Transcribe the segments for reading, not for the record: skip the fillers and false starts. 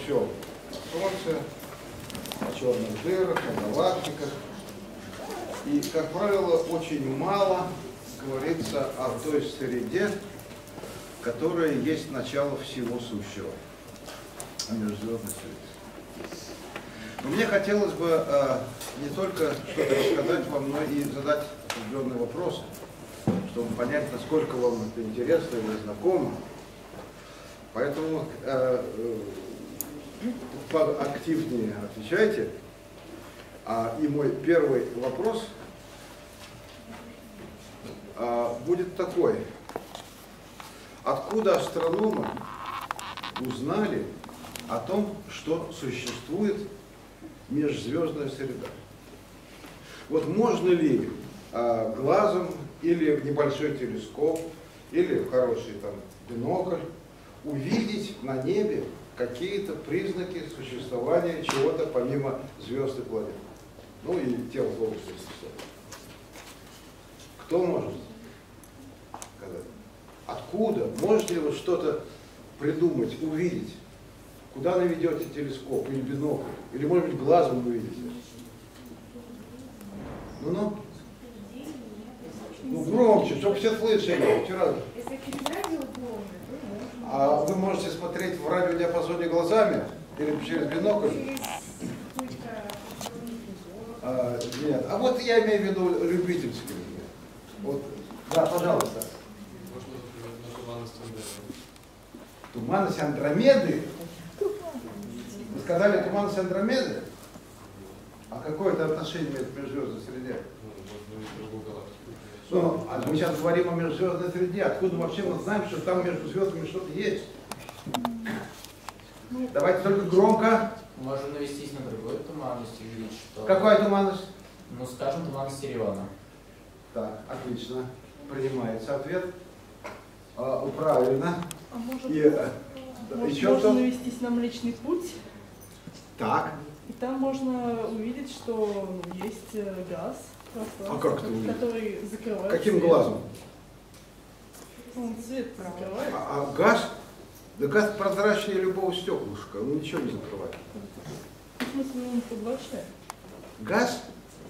все о Солнце, о черных дырах, о галактиках. И, как правило, очень мало говорится о той среде, которая есть начало всего сущего, о межзвездной среде. Но мне хотелось бы не только что-то рассказать вам, но и задать определенные вопросы, чтобы понять, насколько вам это интересно или знакомо. Поэтому поактивнее отвечайте. И мой первый вопрос будет такой. Откуда астрономы узнали о том, что существует межзвездная среда? Вот можно ли глазом или в небольшой телескоп, или в хороший бинокль увидеть на небе какие-то признаки существования чего-то помимо звезд и планет? Ну и тел Солнца. Кто может сказать? Откуда? Можете ли вы что-то придумать, увидеть? Куда наведете телескоп или бинокль? Или, может быть, глазом увидите? Ну, громче, чтобы все слышали. Вчера. А вы можете смотреть в радиодиапазоне глазами или через бинокль? Нет. А вот я имею в виду любительский. Вот. Да, пожалуйста. Туманность Андромеды? Вы сказали туманность Андромеды? А какое это отношение имеет к межзвездной среде? Мы сейчас говорим о межзвездной среде. Откуда вообще мы знаем, что там между звездами что-то есть? Давайте только громко. Можно навестись на другую туманность и видеть, что... Какая туманность? Ну, скажем, туманность Ориона. Так, отлично. Принимается ответ. Правильно. А может, еще можно навестись на Млечный Путь? Так. И там можно увидеть, что есть газ, который закрывает. Каким свет. глазом? Он свет закрывает. А газ? Да газ прозрачнее любого стеклышка, он ничего не закрывает. В смысле, он поглощает? Газ?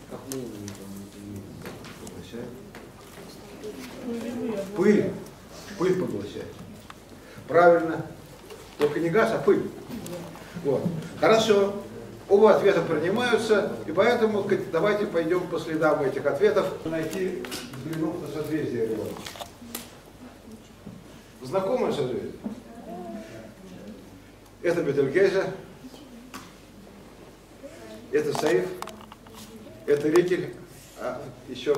Пыль. Пыль поглощает. Правильно. Только не газ, а пыль. Вот. Хорошо. Оба ответа принимаются, и поэтому давайте пойдем по следам этих ответов. Найти, взглянув на созвездие Ориона. Знакомое созвездие? Это Бетельгейзе, это Сейф, это Рикель, еще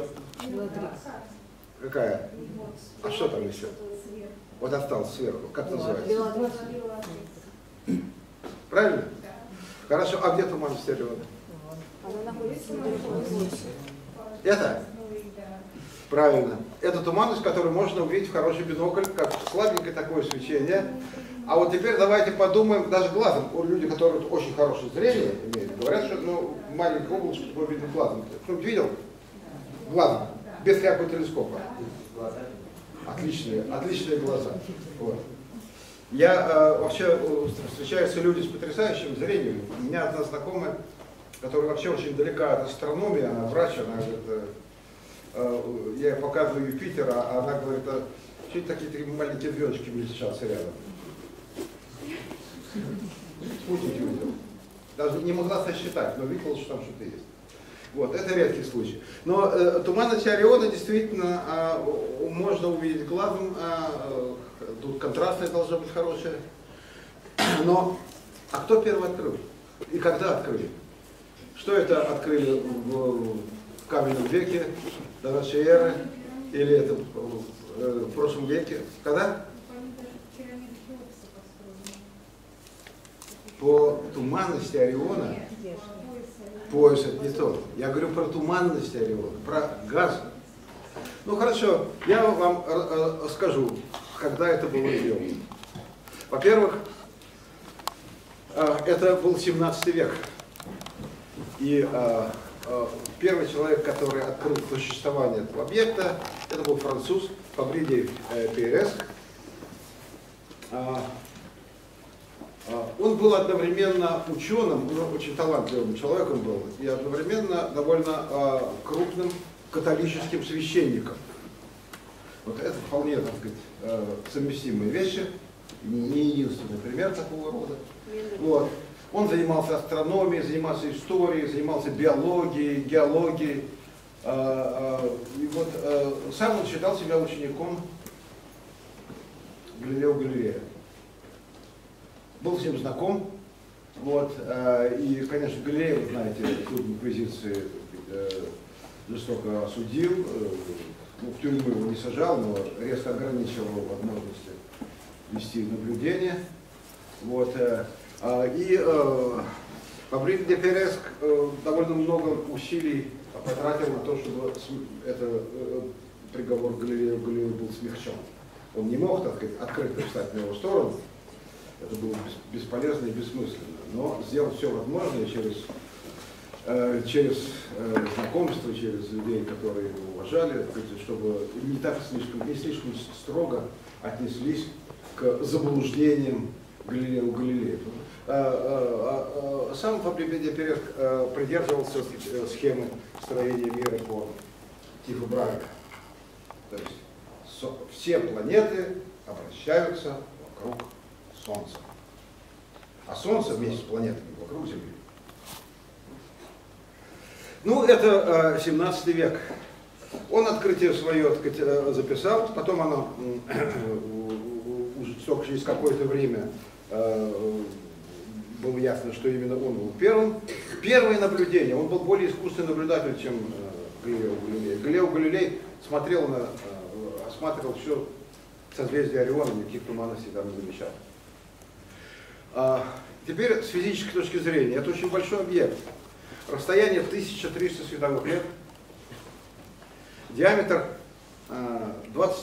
какая? А что там еще? Вот осталось сверху, как называется? Правильно? Хорошо, а где туманность Ориона? Она находится на Это? Правильно. Это туманность, которую можно увидеть в хороший бинокль, как слабенькое такое свечение. А вот теперь давайте подумаем, даже глазом, люди, которые очень хорошее зрение имеют, говорят, что маленькое облачко такое видно глазом. Кто-нибудь видел? Глазом, без всякого телескопа. Отличные глаза. Вот. Я вообще встречаются люди с потрясающим зрением. У меня одна знакомая, которая вообще очень далека от астрономии, она врач, она говорит, я ей показываю Юпитер, а она говорит, что такие три маленькие звездочки блестят рядом. Спутники увидел. Даже не могла сосчитать, но видела, что там что-то есть. Вот, это редкий случай. Но туманность Ориона действительно можно увидеть глазом, тут контрастность должна быть хорошая. Но, а кто первый открыл? И когда открыли? Что это открыли в каменном веке, до нашей эры, или это в прошлом веке? Когда? По туманности Ориона, пояс это не то. Я говорю про туманность Ориона, про газ. Ну хорошо, я вам скажу, когда это было сделано. Во-первых, это был 17 век. И первый человек, который открыл существование этого объекта, это был француз Фабри де Пейрес. Он был одновременно ученым, очень талантливым человеком был, и одновременно довольно крупным католическим священником. Вот это вполне, так сказать, совместимые вещи, не единственный пример такого рода. Вот. Он занимался астрономией, занимался историей, занимался биологией, геологией. И вот сам он считал себя учеником Галилео Галилея. Был с ним знаком. Вот. И, конечно, Галилей, вы знаете, суд инквизиции жестоко осудил. В тюрьму его не сажал, но резко ограничивал его возможности вести наблюдение. Вот. И Фабрик де Перес довольно много усилий потратил на то, чтобы приговор Галилею Галилею был смягчен. Он не мог, так сказать, открыто встать на его сторону. Это было бесполезно и бессмысленно. Но сделал все возможное через знакомство, через людей, которые его уважали, чтобы не слишком строго отнеслись к заблуждениям Галилео Галилея. Сам Фабрик де Перес придерживался схемы строения мира по типу Брайка. То есть все планеты обращаются вокруг Солнца. А Солнце вместе с планетами вокруг Земли. Ну, это 17 век. Он открытие свое, так сказать, записал, потом оно уже только через какое-то время было ясно, что именно он был первым. Первое наблюдение, он был более искусный наблюдатель, чем Галилео Галилей. Галилео Галилей осматривал все созвездие Ориона, никаких туманностей там не замечал. Теперь с физической точки зрения, это очень большой объект. Расстояние в 1300 световых лет, диаметр 20,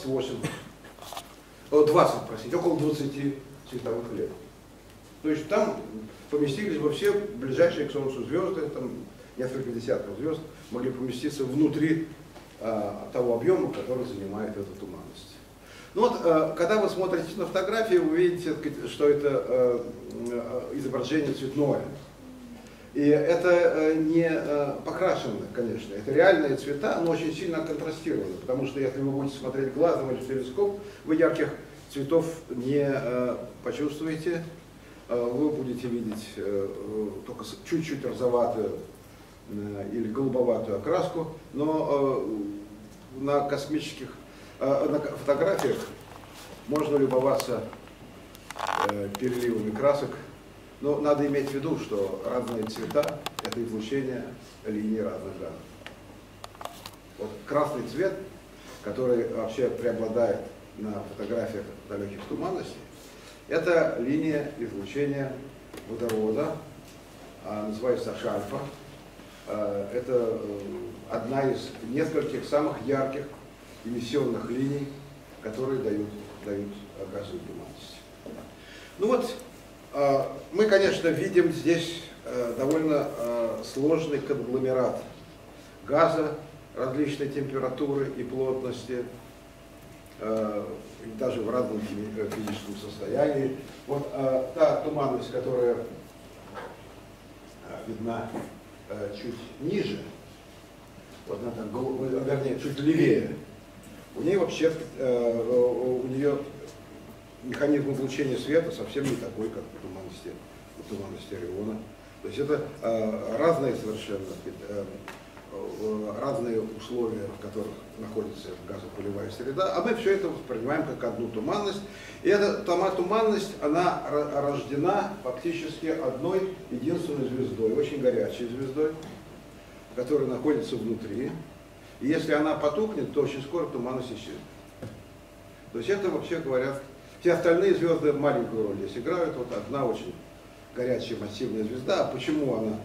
около 20 световых лет. То есть там поместились бы все ближайшие к Солнцу звезды, там несколько десятков звезд могли поместиться внутри того объема, который занимает эта туманность. Ну вот, когда вы смотрите на фотографии, вы видите, что это изображение цветное. И это не покрашено, конечно, это реальные цвета, но очень сильно контрастированы, потому что если вы будете смотреть глазом или в телескоп, вы ярких цветов не почувствуете, вы будете видеть только чуть-чуть розоватую или голубоватую окраску, но на космических на фотографиях можно любоваться переливами красок. Но надо иметь в виду, что разные цвета – это излучение линий разных газов. Вот красный цвет, который вообще преобладает на фотографиях далеких туманностей, это линия излучения водорода, называется шальфа. Это одна из нескольких самых ярких эмиссионных линий, которые дают газовую туманность. Ну вот, мы, конечно, видим здесь довольно сложный конгломерат газа различной температуры и плотности, даже в разном физическом состоянии. Вот та туманность, которая видна чуть ниже, вот она там, вернее, чуть левее, у нее вообще у нее механизм излучения света совсем не такой, как в туманности Ориона. То есть это разные совершенно разные условия, в которых находится газопылевая среда, а мы все это воспринимаем как одну туманность. И эта туманность, она рождена фактически одной единственной звездой, очень горячей звездой, которая находится внутри. И если она потухнет, то очень скоро туманность исчезнет. То есть это, вообще говоря, все остальные звезды маленькую роль здесь играют. Вот одна очень горячая массивная звезда. А почему она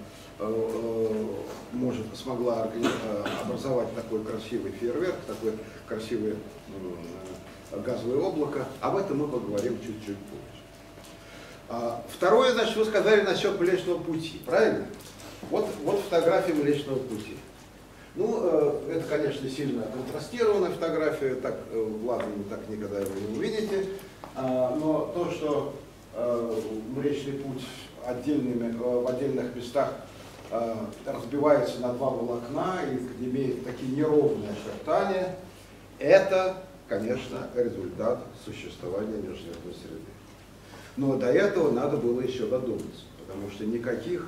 смогла образовать такой красивый фейерверк, такое красивое газовое облако? Об этом мы поговорим чуть-чуть позже. Второе, значит, вы сказали насчет Млечного Пути, правильно? Вот фотография Млечного Пути. Ну, это, конечно, сильно контрастированная фотография, так в ладно, вы так никогда его не увидите. Но то, что Млечный Путь в отдельных местах разбивается на два волокна и имеет такие неровные очертания, это, конечно, результат существования межзвездной среды. Но до этого надо было еще додуматься, потому что никаких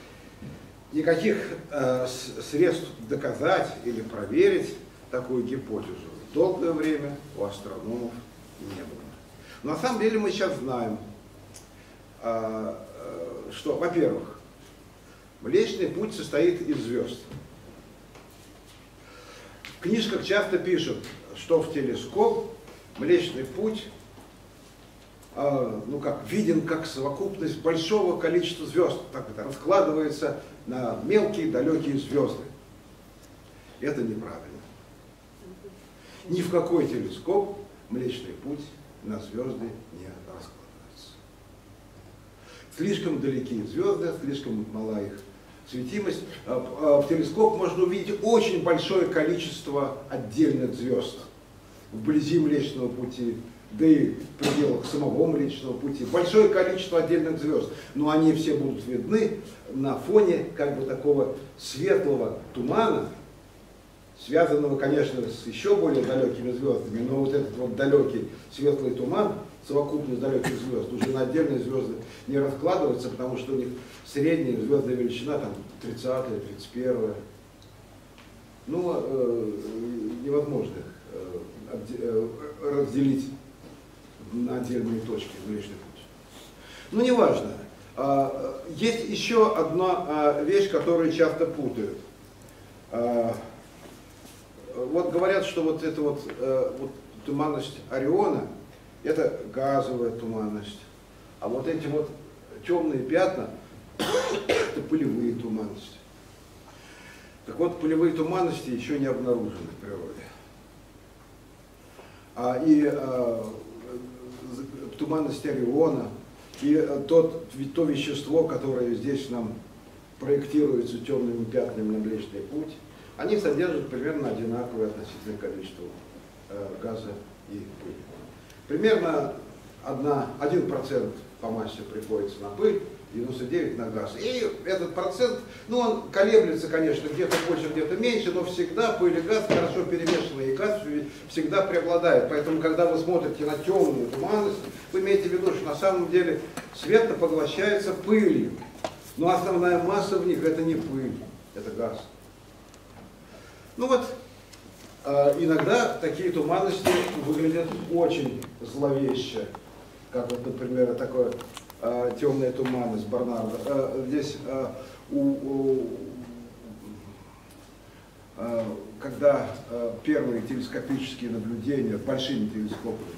средств доказать или проверить такую гипотезу долгое время у астрономов не было. Но на самом деле мы сейчас знаем, что, во-первых, Млечный Путь состоит из звезд. В книжках часто пишут, что в телескоп Млечный Путь виден как совокупность большого количества звезд. Так это раскладывается на мелкие далекие звезды. Это неправильно. Ни в какой телескоп Млечный Путь на звезды не раскладывается. Слишком далекие звезды, слишком мала их светимость. В телескоп можно увидеть очень большое количество отдельных звезд вблизи Млечного Пути, да и в пределах самого Млечного Пути. Большое количество отдельных звезд, но они все будут видны на фоне как бы такого светлого тумана, связанного, конечно, с еще более далекими звездами, но вот этот вот далекий светлый туман, совокупность далеких звезд, уже на отдельные звезды не раскладывается, потому что у них средняя звездная величина, там, 30-я, 31-я. Невозможно их разделить на отдельные точки Млечный Путь. Неважно. Есть еще одна вещь, которую часто путают. Вот говорят, что вот эта вот туманность Ориона — это газовая туманность, а вот эти вот темные пятна — это пылевые туманности. Так вот, пылевые туманности еще не обнаружены в природе. Туманность Ориона и то вещество, которое здесь нам проектируется темными пятнами на Млечный Путь, они содержат примерно одинаковое относительное количество газа и пыли. Примерно 1% по массе приходится на пыль, 99% на газ. И этот процент, он колеблется, конечно, где-то больше, где-то меньше, но всегда пыль и газ хорошо перемешаны, и газ всегда преобладает. Поэтому, когда вы смотрите на темную туманность, вы имеете в виду, что на самом деле свет поглощается пылью. Но основная масса в них — это не пыль, это газ. Иногда такие туманности выглядят очень зловеще, как вот, например, такое темная туманность Барнарда. Здесь, когда первые телескопические наблюдения большими телескопами,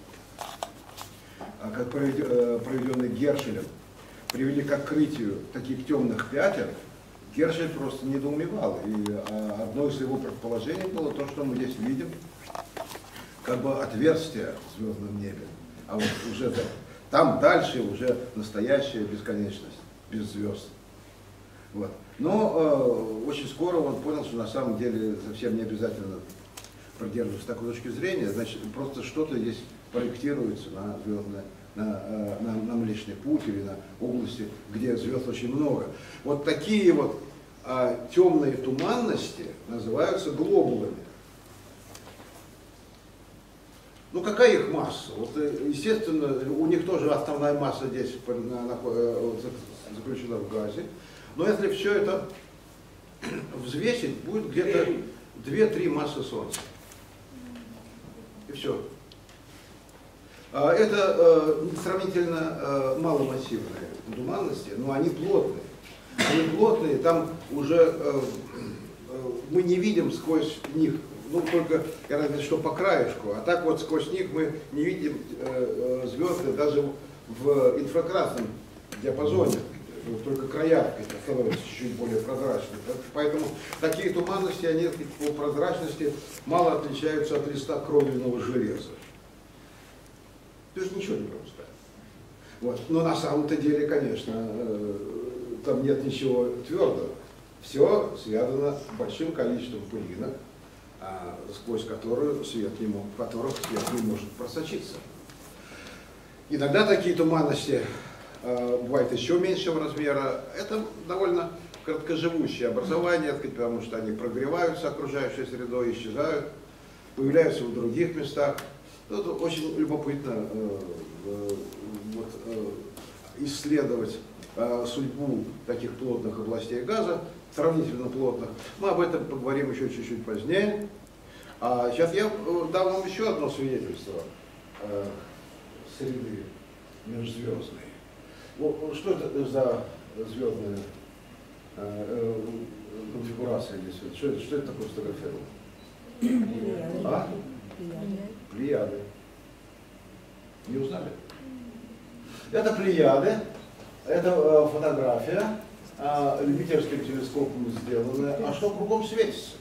как проведенные Гершелем, привели к открытию таких темных пятен, Гершель просто недоумевал. И одно из его предположений было то, что мы здесь видим, как бы отверстие в звездном небе. А вот уже там дальше уже настоящая бесконечность, без звезд. Вот. Но очень скоро он понял, что на самом деле совсем не обязательно придерживаться такой точки зрения. Значит, просто что-то здесь проектируется на звездное, на Млечный Путь или на области, где звезд очень много. Вот такие вот темные туманности называются глобулами. Какая их масса? Вот, естественно, у них тоже основная масса здесь заключена в газе. Но если все это взвесить, будет где-то 2-3 массы Солнца. И все. Это сравнительно маломассивные туманности, но они плотные. Они плотные, там уже мы не видим сквозь них, только, разве что по краешку, а так вот сквозь них мы не видим звезды даже в инфракрасном диапазоне, только края становятся чуть более прозрачными. Поэтому такие туманности, они по прозрачности мало отличаются от листа кровельного железа. То есть ничего не пропускает. Вот. Но на самом-то деле, конечно, там нет ничего твердого. Все связано с большим количеством пылинок, сквозь которых свет не может просочиться. Иногда такие туманности бывают еще меньшего размера. Это довольно короткоживущие образования, потому что они прогреваются окружающей средой, исчезают, появляются в других местах. Это очень любопытно исследовать судьбу таких плотных областей газа, сравнительно плотных. Мы об этом поговорим еще чуть-чуть позднее. А сейчас я дам вам еще одно свидетельство среды межзвездной. Что это за звездная конфигурация здесь? Что это такое сфотографировано? А? Плеяды. Не узнали? Это плеяды. Это фотография любительским телескопом сделанная. А что кругом светится?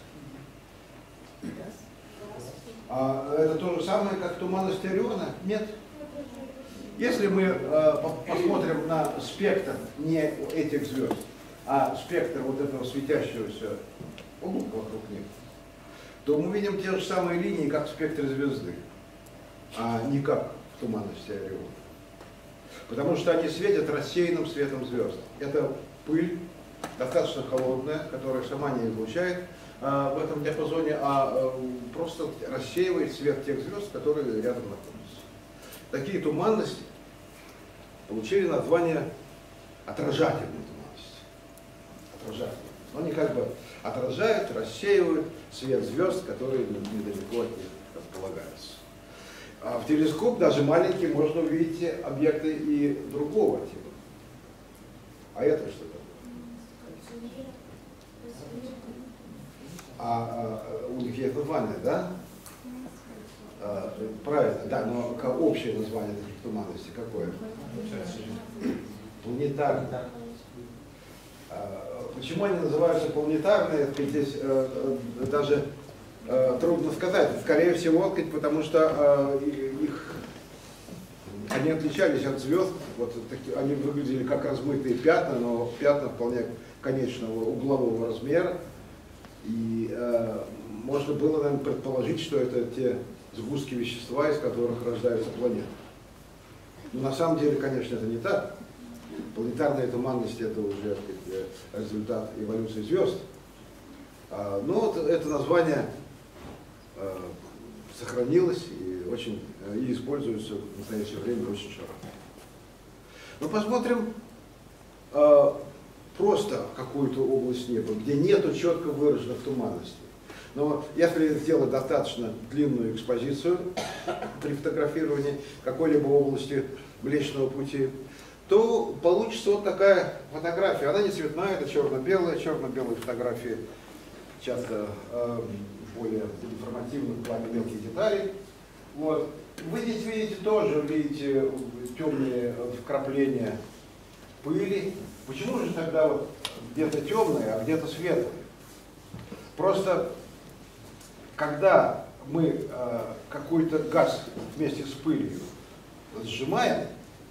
Это то же самое, как туманность Ориона? Нет. Если мы посмотрим на спектр не этих звезд, а спектр вот этого светящегося облака вокруг них, то мы видим те же самые линии, как в спектре звезды, а не как в туманности Ориона. Потому что они светят рассеянным светом звезд. Это пыль, достаточно холодная, которая сама не излучает в этом диапазоне, а просто рассеивает свет тех звезд, которые рядом находятся. Такие туманности получили название отражательной туманности. Отражательные. Они как бы отражают, рассеивают свет звезд, которые недалеко от них располагаются. А в телескоп, даже маленький, можно увидеть объекты и другого типа. А это что такое? У них есть название, да? Правильно, да, но общее название таких туманностей какое? Планетарные. Почему они называются планетарные? Здесь даже трудно сказать. Скорее всего, потому что они отличались от звезд. Вот такие, они выглядели как размытые пятна, но пятна вполне конечного углового размера. И можно было, наверное, предположить, что это те сгустки вещества, из которых рождаются планеты. Но на самом деле, конечно, это не так. Планетарные туманности — это уже результат эволюции звезд. Но вот это название сохранилось и используется в настоящее время очень широко. Но посмотрим просто какую-то область неба, где нету четко выраженных туманностей. Но если сделать достаточно длинную экспозицию при фотографировании какой-либо области Млечного Пути, то получится вот такая фотография. Она не цветная, это черно-белая. Черно-белые фотографии часто более информативны в плане мелких деталей. Вот. Вы здесь видите темные вкрапления пыли. Почему же тогда вот где-то темные, а где-то светлые? Просто когда мы какой-то газ вместе с пылью сжимаем,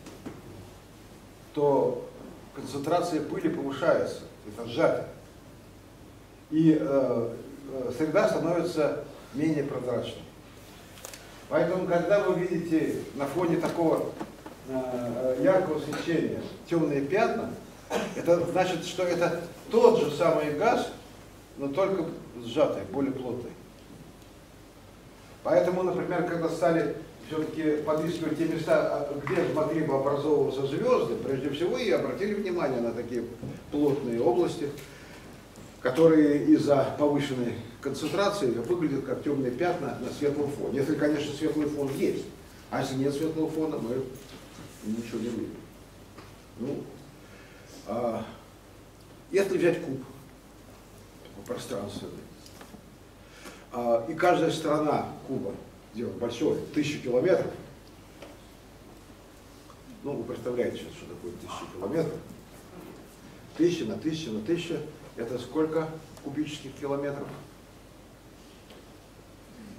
то концентрация пыли повышается, это сжатие. И среда становится менее прозрачной. Поэтому, когда вы видите на фоне такого яркого свечения темные пятна, это значит, что это тот же самый газ, но только сжатый, более плотный. Поэтому, например, когда стали все-таки подыскивать те места, где могли бы образовываться звезды, прежде всего и обратили внимание на такие плотные области, которые из-за повышенной концентрации выглядят как темные пятна на светлом фоне. Если, конечно, светлый фон есть. А если нет светлого фона, мы ничего не видим. Если взять куб пространственный, и каждая сторона куба делать большой, 1000 километров, вы представляете сейчас, что такое 1000 километров. 1000 на 1000 на 1000, это сколько кубических километров?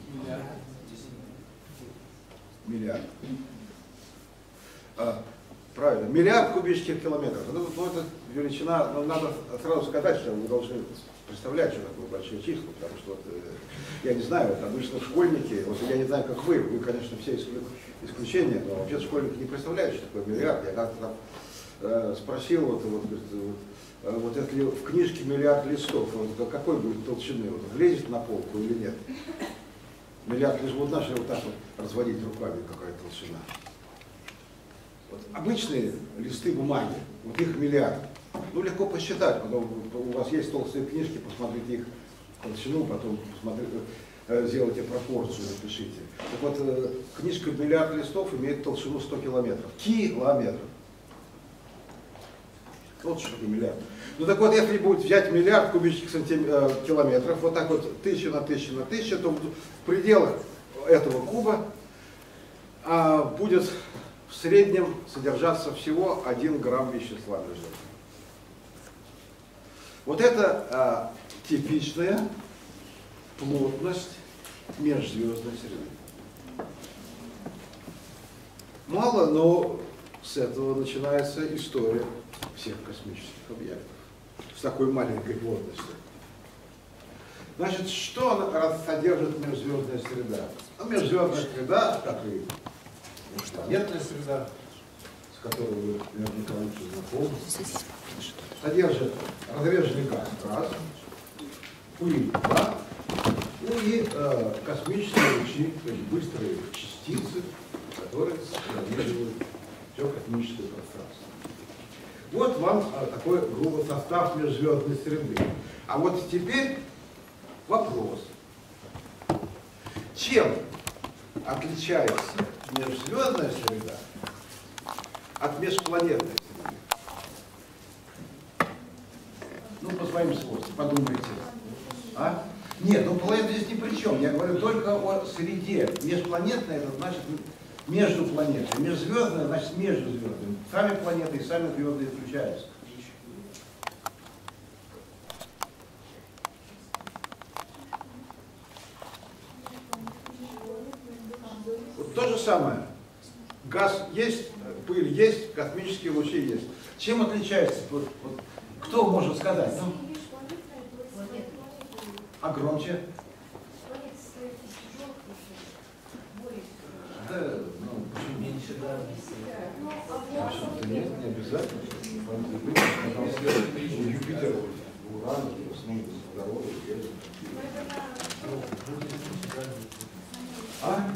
Миллиард. Правильно, миллиард кубических километров. Ну, это величина, но надо сразу сказать, что вы должны представлять, что такое большие числа, потому что вот, я не знаю, вот обычно школьники, вот я не знаю, как вы, конечно, все исключения, но вообще школьники не представляют, что такое миллиард. Я как-то там спросил, вот если в книжке миллиард листов, вот, какой будет толщины, вот, влезет на полку или нет? Миллиард лишь вот наши вот так вот разводить руками, какая толщина. Вот обычные листы бумаги, вот их миллиард. Ну, легко посчитать, потом у вас есть толстые книжки, посмотрите их толщину, потом посмотрите, сделайте пропорцию, напишите. Так вот, книжка «Миллиард листов» имеет толщину 100 километров. Километров. Вот что такое миллиард. Ну так вот, если будет взять миллиард кубических километров, вот так вот 1000 на 1000 на 1000, то в пределах этого куба будет в среднем содержаться всего 1 грамм вещества между. Вот это типичная плотность межзвездной среды. Мало, но с этого начинается история всех космических объектов с такой маленькой плотностью. Значит, что содержит межзвездная среда? Ну, межзвездная среда, как и планетная среда, с которой вы наверняка лучше знакомы, содержит разреженный газ, пыль, да, ну и космические лучи, то есть быстрые частицы, которые пронизывают все космическое пространство. Вот вам такой грубый состав межзвездной среды. А вот теперь вопрос. Чем отличается межзвездная среда от межпланетной среды? Ну, по своим свойствам, подумайте. А? Нет, ну планета здесь ни при чем. Я говорю только о среде. Межпланетная, это значит между планетой. Межзвездная, значит между звездами. Сами планеты и сами звезды исключаются. Вот то же самое. Газ есть, пыль есть, космические лучи есть. Чем отличается? Вот, кто может сказать? Ну? А громче? Да, ну, почему меньше, да? Нет, не обязательно. Юпитер, Уран, здоровый, а?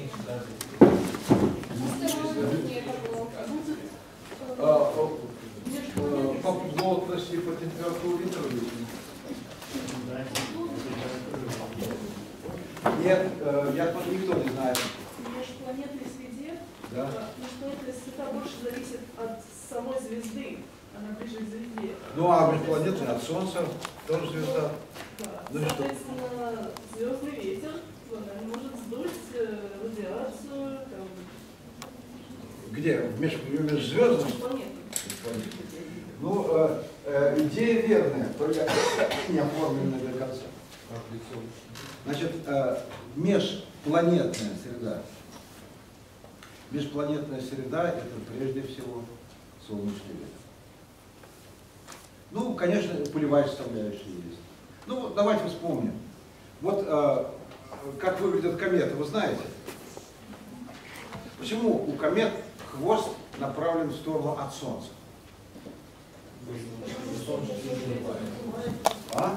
По плотности, по температуре нет, я тоже никто не знает. В межпланетной среде Да. межпланетная среда больше зависит от самой звезды. Она ближе к звезде. Ну а межпланетная от Солнца тоже звезда. Да. Ну, соответственно, звездный ветер может сдуть радиацию. Там, где? В межзвездном? межпланетной. Ну, идея верная, только не оформленная до конца. Значит, межпланетная среда. Межпланетная среда – это прежде всего солнечный ветер. Ну, конечно, пылевая составляющая есть. Ну, давайте вспомним. Вот как выглядят кометы, вы знаете? Почему у комет хвост направлен в сторону от Солнца? А?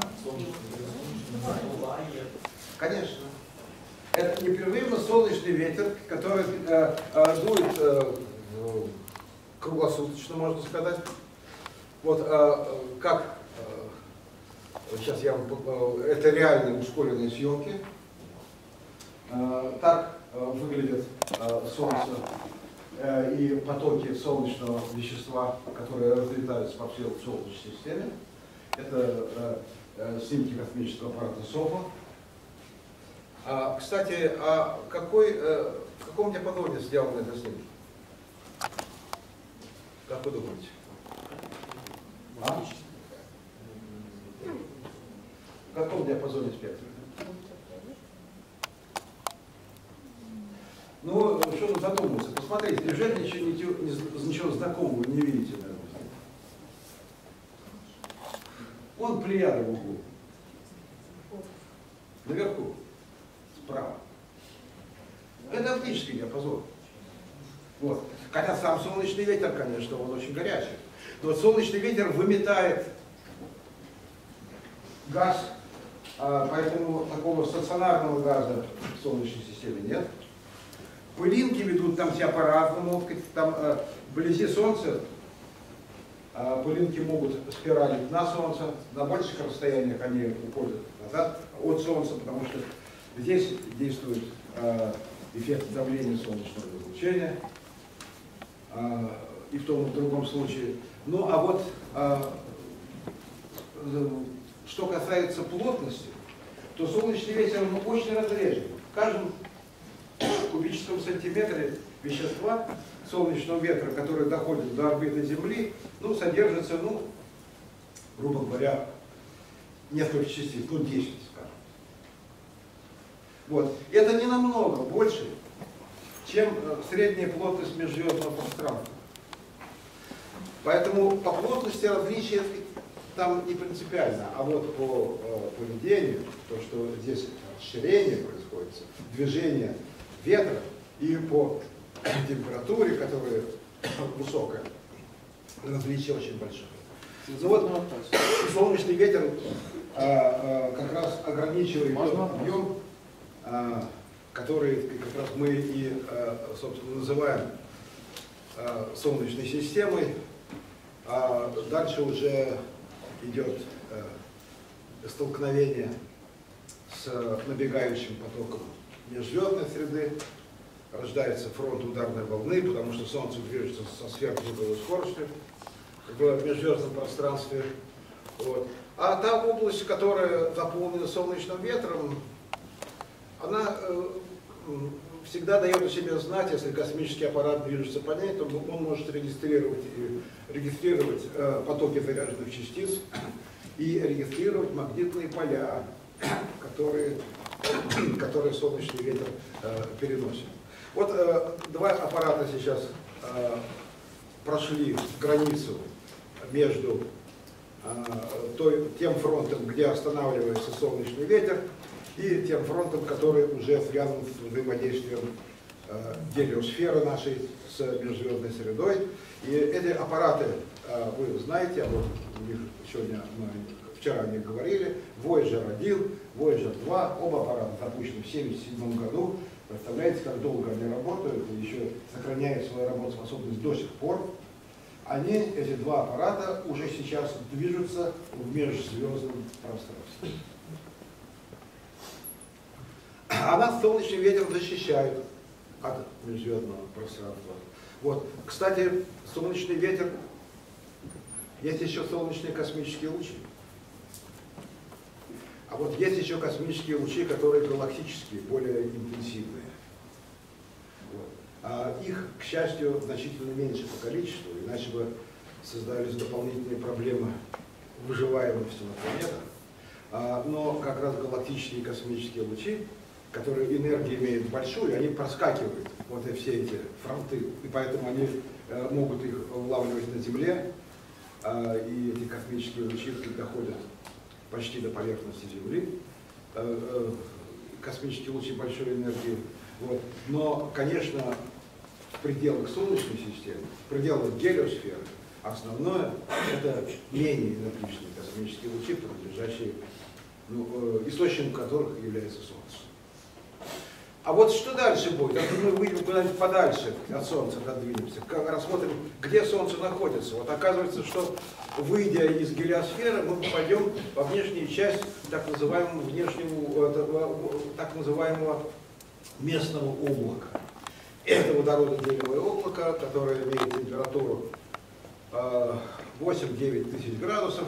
Конечно. Это непрерывно солнечный ветер, который дует круглосуточно, можно сказать. Вот как сейчас я вам это реальные ускоренные съемки. Так выглядит Солнце и потоки солнечного вещества, которые разлетаются по всей Солнечной системе. Это снимки космического аппарата СОФа. Кстати, в каком диапазоне сделаны эти снимки? Как вы думаете? В каком диапазоне спектра? Ну, что тут задумался? Посмотрите, неужели ничего знакомого не видите, наверное? Вон Плеяда в углу. Наверху. Справа. Это оптический диапазон. Вот. Хотя сам солнечный ветер, конечно, он очень горячий. Но вот солнечный ветер выметает газ, поэтому такого стационарного газа в Солнечной системе нет. Пылинки ведут там себя по-разному. Там вблизи Солнца пылинки могут спиралить на Солнце, на больших расстояниях они уходят назад от Солнца, потому что здесь действует эффект давления солнечного излучения, и в том и в другом случае. Ну а вот что касается плотности, то солнечный ветер очень разрежен. В каждом кубическом сантиметре вещества солнечного ветра, который доходит до орбиты Земли, ну, содержится, ну, грубо говоря, несколько частиц, ну, 10, скажем. Вот. Это не намного больше, чем средняя плотность межзвездного пространства. Поэтому по плотности различия там не принципиально, а вот по поведению, то, что здесь расширение происходит, движение ветра, и по температуре, которая высокая, различия очень большие. Ну вот солнечный ветер как раз ограничивает объем, который как раз мы и, собственно, называем Солнечной системой. Дальше уже идет столкновение с набегающим потоком межзвездной среды, рождается фронт ударной волны, потому что Солнце движется со сверхзвуковой скоростью в межзвездном пространстве. Вот. А та область, которая заполнена солнечным ветром, она всегда дает о себе знать, если космический аппарат движется по ней, то он может регистрировать потоки заряженных частиц и регистрировать магнитные поля, которые солнечный ветер переносит. Вот два аппарата сейчас прошли границу между тем фронтом, где останавливается солнечный ветер, и тем фронтом, который уже связан с взаимодействием гелиосферы нашей с межзвездной средой. И эти аппараты, вы знаете, вот сегодня мы вчера о них говорили, Voyager 1, Voyager 2, оба аппарата запущены в 1977 году. Представляете, как долго они работают, и еще сохраняют свою работоспособность до сих пор. Эти два аппарата, уже сейчас движутся в межзвездном пространстве. А нас солнечный ветер защищает от межзвездного пространства. Вот. Кстати, солнечный ветер, есть еще солнечные космические лучи. А вот есть еще космические лучи, которые галактические, более интенсивные. Вот. Их, к счастью, значительно меньше по количеству, иначе бы создались дополнительные проблемы выживаемости на планетах. Но как раз галактические космические лучи, которые энергию имеют большую, они проскакивают вот и все эти фронты, и поэтому они могут их улавливать на Земле, и эти космические лучи доходят почти до поверхности Земли, космические лучи большой энергии. Вот. Но, конечно, в пределах Солнечной системы, в пределах гелиосферы, основное это менее энергичные космические лучи, принадлежащие, источником которых является Солнце. А вот что дальше будет? Если мы выйдем куда-нибудь подальше от Солнца, отодвинемся, рассмотрим, где Солнце находится. Вот оказывается, что выйдя из гелиосферы, мы попадем во внешнюю часть так называемого местного облака. Это водородно-гелевое облако, которое имеет температуру 8-9 тысяч градусов.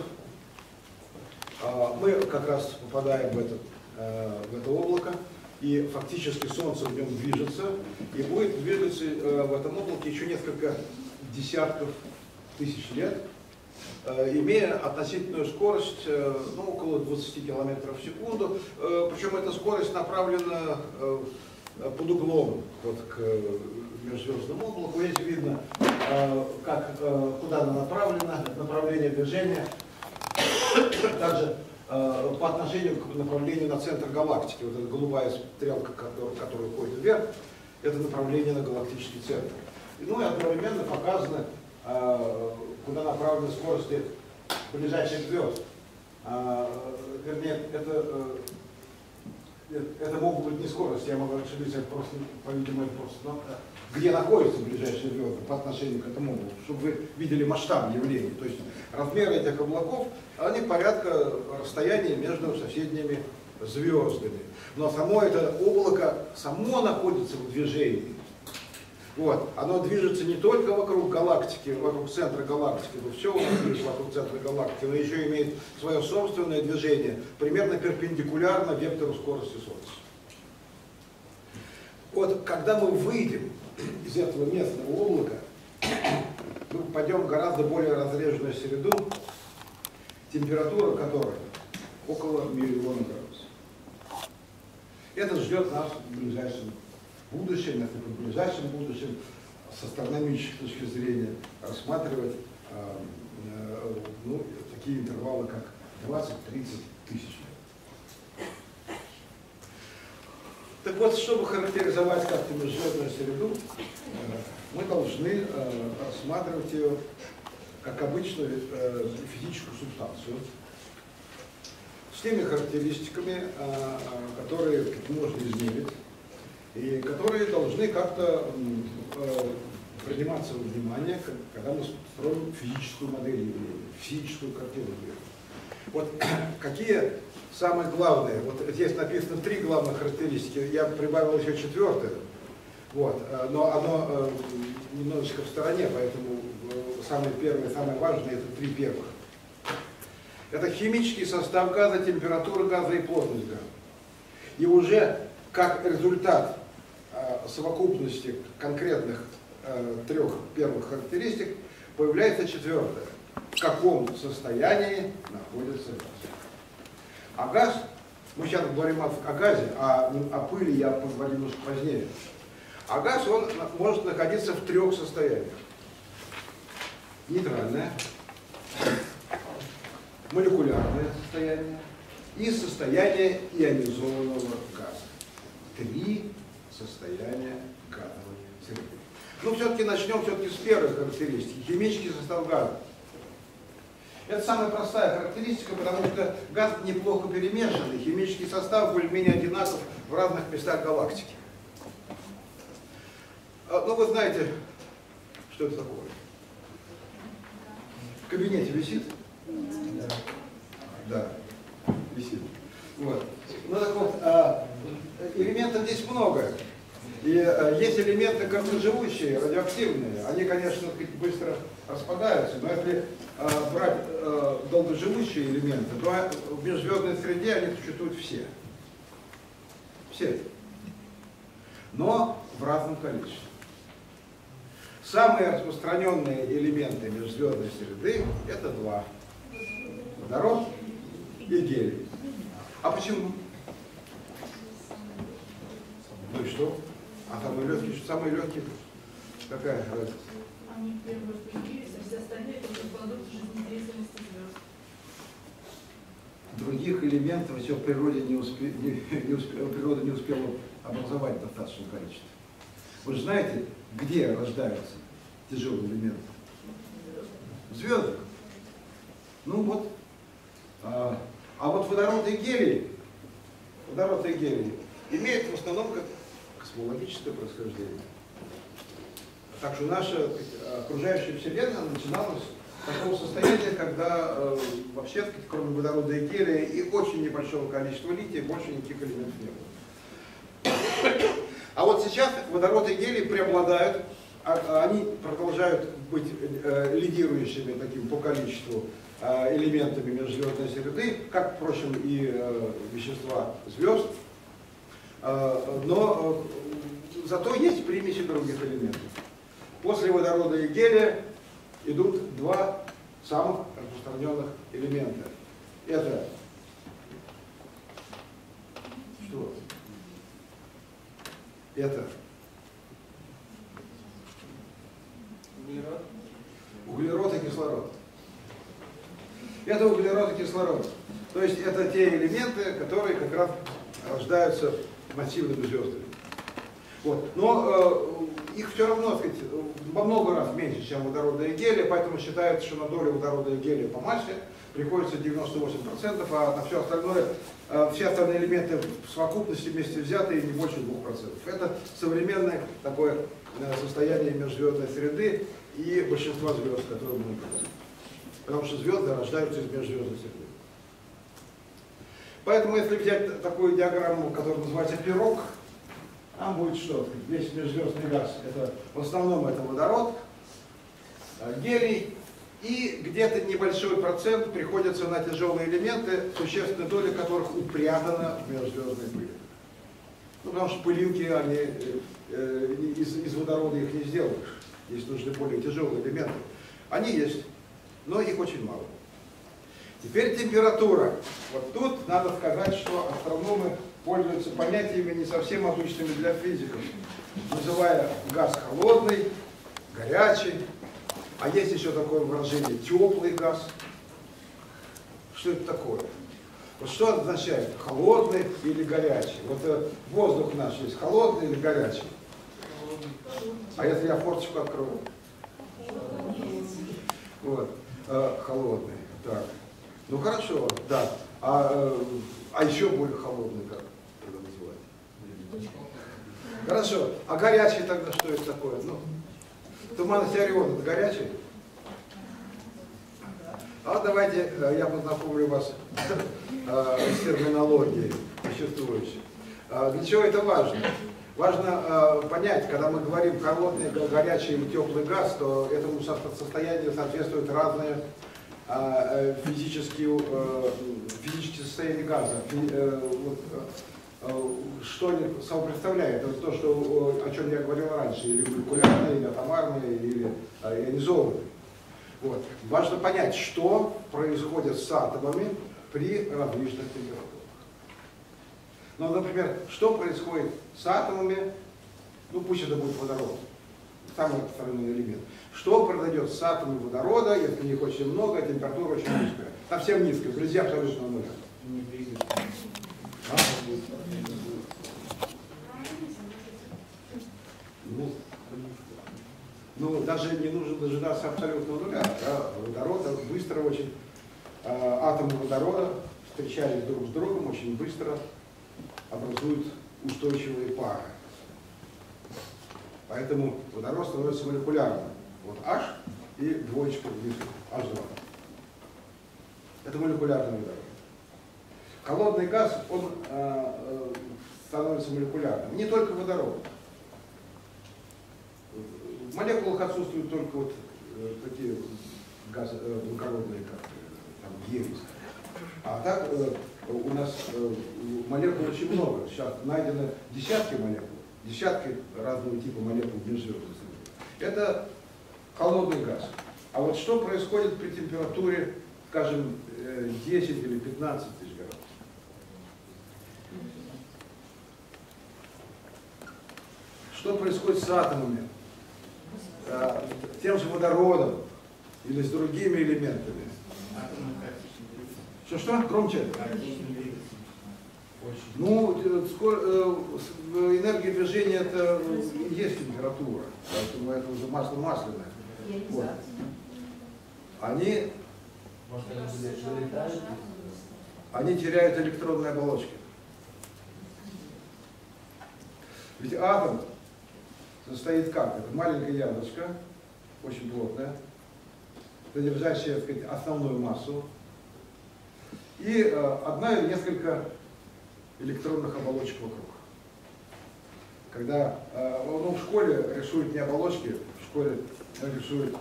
Мы как раз попадаем в это облако. И фактически Солнце в нем движется, и будет двигаться в этом облаке еще несколько десятков тысяч лет, имея относительную скорость около 20 км в секунду. Причем эта скорость направлена под углом вот, к межзвездному облаку. Здесь видно, куда она направлена, направление движения. Также по отношению к направлению на центр галактики. Вот эта голубая стрелка, которая уходит вверх, это направление на галактический центр. Ну и одновременно показано, куда направлены скорости ближайших звезд. Вернее, это могут быть не скорости, я могу ошибиться, просто, по-видимому, это просто где находятся ближайшие звезды по отношению к этому облаку, чтобы вы видели масштаб явлений. То есть размеры этих облаков, они порядка расстояния между соседними звездами. Но само это облако само находится в движении. Вот. Оно движется не только вокруг галактики, вокруг центра галактики, но все движется вокруг центра галактики, но еще имеет свое собственное движение, примерно перпендикулярно вектору скорости Солнца. Вот когда мы выйдем из этого местного облака, мы попадем в гораздо более разреженную среду, температура которой около 1 миллиона градусов. Это ждет нас в ближайшем будущем, если в ближайшем будущем с астрономической точки зрения рассматривать такие интервалы, как 20-30 тысяч лет. Так вот, чтобы характеризовать как-то межзвездную среду, мы должны рассматривать ее как обычную физическую субстанцию с теми характеристиками, которые можно измерить, и которые должны как-то приниматься во внимание, когда мы строим физическую модель явления, физическую картину явления. Вот какие самые главные, вот здесь написано 3 главных характеристики, я прибавил еще 4-ю, вот, но оно немножечко в стороне, поэтому самое первое, самое важное, это 3 первых. Это химический состав газа, температура газа и плотность газа. И уже как результат совокупности конкретных 3 первых характеристик появляется 4-я. В каком состоянии находится газ. А газ, мы сейчас говорим о газе, о пыли я поговорю немножко позднее. А газ, он может находиться в 3 состояниях. Нейтральное, молекулярное состояние и состояние ионизованного газа. 3 состояния газовой среды. Ну, все-таки начнем с первой характеристики. Химический состав газа. Это самая простая характеристика, потому что газ неплохо перемешанный, химический состав более-менее одинаков в разных местах галактики. Ну, вы знаете, что это такое? В кабинете висит? Да, висит. Вот. Ну так вот, элементов здесь много. И есть элементы короткоживущие, радиоактивные. Они, конечно, быстро распадаются, но если брать долгоживущие элементы, то в межзвездной среде они существуют все. Все. Но в разном количестве. Самые распространенные элементы межзвездной среды – это 2. Водород и гелий. А почему? Ну и что? А самые легкие, какая разница? Они первые появились, а все остальные это продукт жизнедеятельности звезд. Других элементов еще в природе природа не успела образовать достаточное количество. Вы же знаете, где рождаются тяжелые элементы? В звездах. Ну вот. А вот водород и гелий имеют в основном космологическое происхождение. Так что наша окружающая Вселенная начиналась с такого состояния, когда вообще, кроме водорода и гелия и очень небольшого количества лития, больше никаких элементов не было. А вот сейчас водород и гелий преобладают, они продолжают быть лидирующими таким по количеству элементами межзвездной среды, как, впрочем, и вещества звезд. Но зато есть примеси других элементов. После водорода и гелия идут 2 самых распространенных элемента. Это что? Это углерод и кислород. Это углерод и кислород. То есть это те элементы, которые как раз рождаются массивными звездами. Вот. Но их все равно, так сказать, во много раз меньше, чем водорода и гелия, поэтому считается, что на долю водорода и гелия по массе приходится 98%, а на все остальное, все остальные элементы в совокупности вместе взятые не больше 2%. Это современное такое состояние межзвездной среды и большинства звезд, которые мы наблюдаем. Потому что звезды рождаются из межзвездной среды. Поэтому, если взять такую диаграмму, которая называется пирог, там будет что? Весь межзвездный газ. Это, в основном это водород, гелий, и где-то небольшой процент приходится на тяжелые элементы, существенная доля которых упрятана в межзвездной пыли. Ну, потому что пылинки, они, из водорода их не сделаешь. Здесь нужны более тяжелые элементы. Они есть, но их очень мало. Теперь температура. Вот тут надо сказать, что астрономы пользуются понятиями не совсем обычными для физиков, называя газ холодный, горячий. А есть еще такое выражение теплый газ. Что это такое? Вот что означает холодный или горячий? Вот воздух наш есть холодный или горячий? А если я форточку открою? Вот, холодный. Так. Ну хорошо, да. А еще более холодный, как это называть? Хорошо. А горячий тогда что это такое? Ну, туманность Ориона, это горячий? А давайте я познакомлю вас с терминологией существующей. Для чего это важно? Важно понять, когда мы говорим холодный, горячий или теплый газ, то этому состоянию соответствуют разные физические состояния газа. Что они собой представляют? Это то, что, о чем я говорил раньше, или молекулярные, или атомарные, или ионизованные. Вот. Важно понять, что происходит с атомами при различных температурах. Ну, например, что происходит с атомами, ну пусть это будет водород, самый распространенный элемент. Что произойдет с атомами водорода, если у них очень много, температура очень низкая? Совсем низкая, вблизи абсолютно нуля. Ну, даже не нужно дожидаться абсолютного нуля. Да? Водорода быстро очень, атомы водорода встречались друг с другом, очень быстро образуют устойчивые пары. Поэтому водород становится молекулярным. Вот H и двоечка внизу, H2. Это молекулярный водород. Холодный газ, он становится молекулярным. Не только водород. В молекулах отсутствуют только вот такие газы, глукородные, как там, гелий. А так у нас молекул очень много. Сейчас найдено десятки молекул, десятки разного типа молекул в межзвездной среде. Это холодный газ. А вот что происходит при температуре, скажем, 10 или 15 тысяч градусов? Что происходит с атомами? Тем же водородом или с другими элементами? Что? Громче? Ну, энергия движения это и есть температура, поэтому это уже масло масляное. Вот. Они теряют электронные оболочки. Ведь атом состоит как? Это маленькое яблочко, очень плотное, содержащее, так сказать, основную массу, и одна или несколько электронных оболочек вокруг. Когда в школе рисуют не оболочки, в школе рисуют,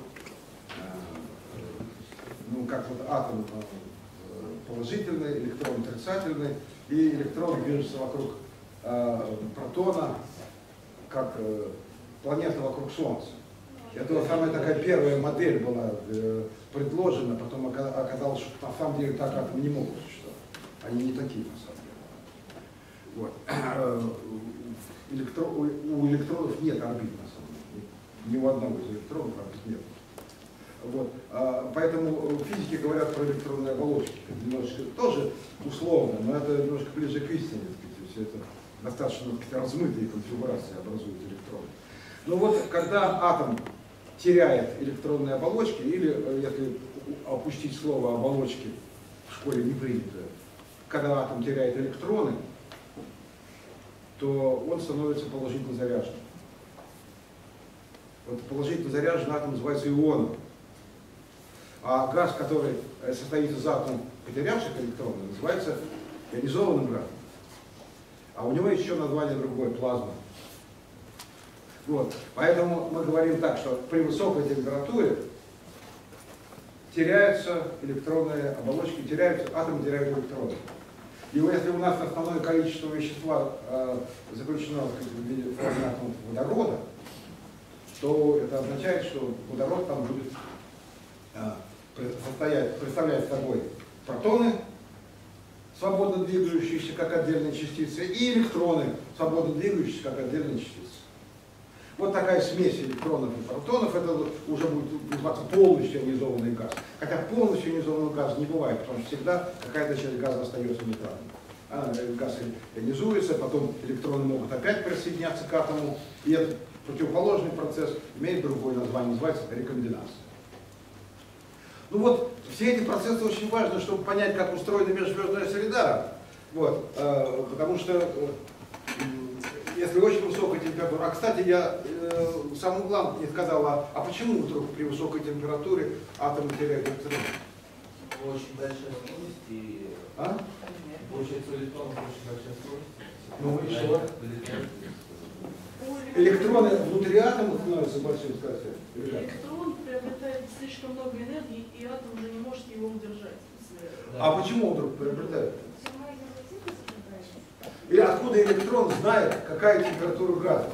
ну, как вот атом положительный, электрон отрицательный, и электрон движется вокруг протона, как планета вокруг Солнца. Это самая такая первая модель была предложена, потом оказалось, что на самом деле так атомы не могут существовать. Они не такие на самом деле. Вот. у электронов нет орбит на самом деле. Ни у одного из электронов орбит нет. Вот. Поэтому физики говорят про электронные оболочки. Это немножечко тоже условно, но это немножко ближе к истине. Все это достаточно размытые конфигурации образуют электроны. Но вот когда атом теряет электронные оболочки, или если опустить слово оболочки, в школе не принято, когда атом теряет электроны, то он становится положительно заряженным. Вот положительно заряженный атом называется ионом. А газ, который состоит из атомов, потерявших электроны, называется ионизованным газом. А у него еще название другое — плазма. Вот. Поэтому мы говорим так, что при высокой температуре теряются электронные оболочки, атомы теряют электроны. И если у нас основное количество вещества заключено в виде формы атомов водорода, то это означает, что водород там будет представлять собой протоны, свободно двигающиеся как отдельные частицы, и электроны, свободно двигающиеся как отдельные частицы. Вот такая смесь электронов и протонов, это уже будет называться полностью ионизованный газ. Хотя полностью ионизованного газа не бывает, потому что всегда какая-то часть газа остается нейтральной. Газ ионизуется, потом электроны могут опять присоединяться к атому, и этот противоположный процесс имеет другое название, называется рекомбинация. Ну вот, все эти процессы очень важны, чтобы понять, как устроена межзвездная среда. Вот, потому что если очень высокая температура... А, кстати, я самое главное не сказал, а почему вдруг при высокой температуре атомы теряют электроны? Очень большая скорость и... А? Получается, у электронов очень большая скорость. Ну и что? Электроны внутри атома становятся большой скоростью. Электрон приобретает слишком много энергии, и атом уже не может его удержать. А почему он вдруг приобретает? Или откуда электрон знает, какая температура газа?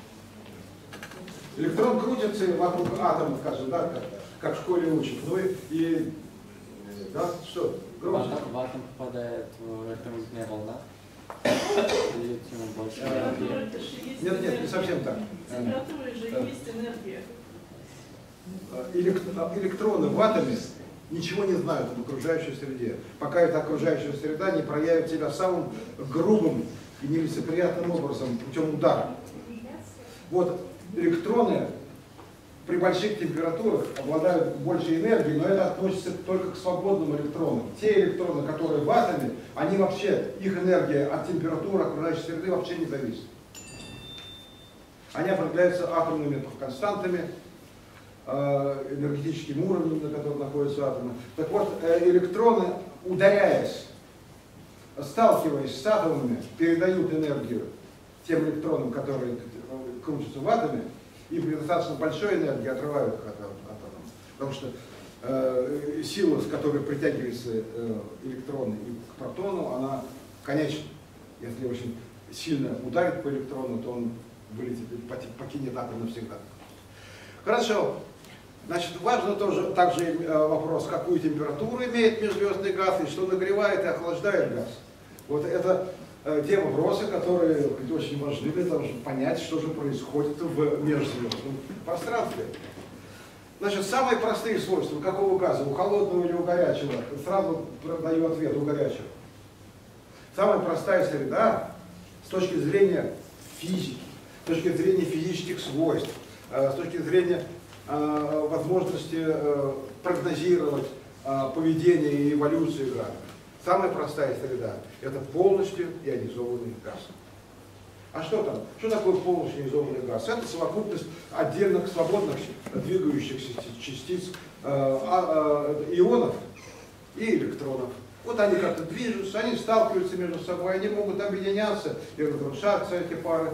Электрон крутится вокруг атома, скажем, да, как в школе учат. Ну и да, что? Громче. В атом попадает электромагнитная волна. Дает ему больше энергии. Нет, не совсем так. В температуре же есть энергия. Электроны в атоме ничего не знают об окружающей среде, пока эта окружающая среда не проявит себя самым грубым и нелицеприятным образом путем удара. Вот электроны при больших температурах обладают большей энергией, но это относится только к свободным электронам. Те электроны, которые в атоме, они вообще, их энергия от температуры окружающей среды вообще не зависит. Они определяются атомными константами, энергетическим уровнем, на котором находятся атомы. Так вот, электроны, ударяясь, сталкиваясь с атомами, передают энергию тем электронам, которые крутятся в атоме, и при достаточно большой энергии отрывают их от атома. Потому что сила, с которой притягиваются электроны и к протону, она конечна. Если очень сильно ударит по электрону, то он вылетит, покинет атом навсегда. Хорошо. Значит, важно тоже также вопрос, какую температуру имеет межзвездный газ и что нагревает и охлаждает газ. Вот это те вопросы, которые очень важны для того, чтобы понять, что же происходит в межзвездном пространстве. Значит, самые простые свойства какого газа, у холодного или у горячего, сразу даю ответ, у горячего. Самая простая среда с точки зрения физики, с точки зрения физических свойств, с точки зрения возможности прогнозировать поведение и эволюцию газа. Самая простая среда – это полностью ионизованный газ. А что там? Что такое полностью ионизованный газ? Это совокупность отдельных свободных двигающихся частиц, ионов и электронов. Вот они как-то движутся, они сталкиваются между собой, они могут объединяться и разрушаться, эти пары.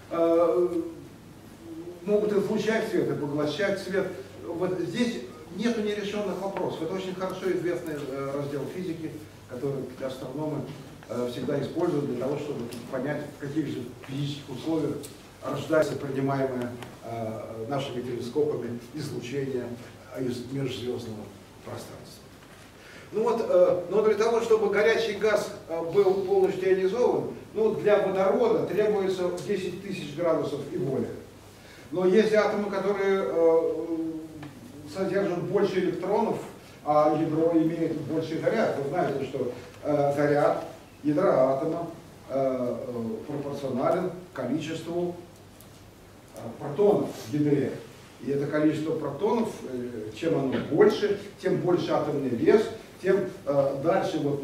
Могут излучать свет и поглощать свет. Вот здесь нету нерешенных вопросов. Это очень хорошо известный раздел физики, который астрономы всегда используют для того, чтобы понять, в каких же физических условиях рождается принимаемое нашими телескопами излучение из межзвездного пространства. Ну вот, но для того, чтобы горячий газ был полностью ионизован, Ну, для водорода требуется 10 тысяч градусов и более. Но есть атомы, которые содержат больше электронов, а ядро имеет больше заряд. Вы знаете, что заряд ядра атома пропорционален количеству протонов в ядре. И это количество протонов, чем оно больше, тем больше атомный вес, тем дальше вот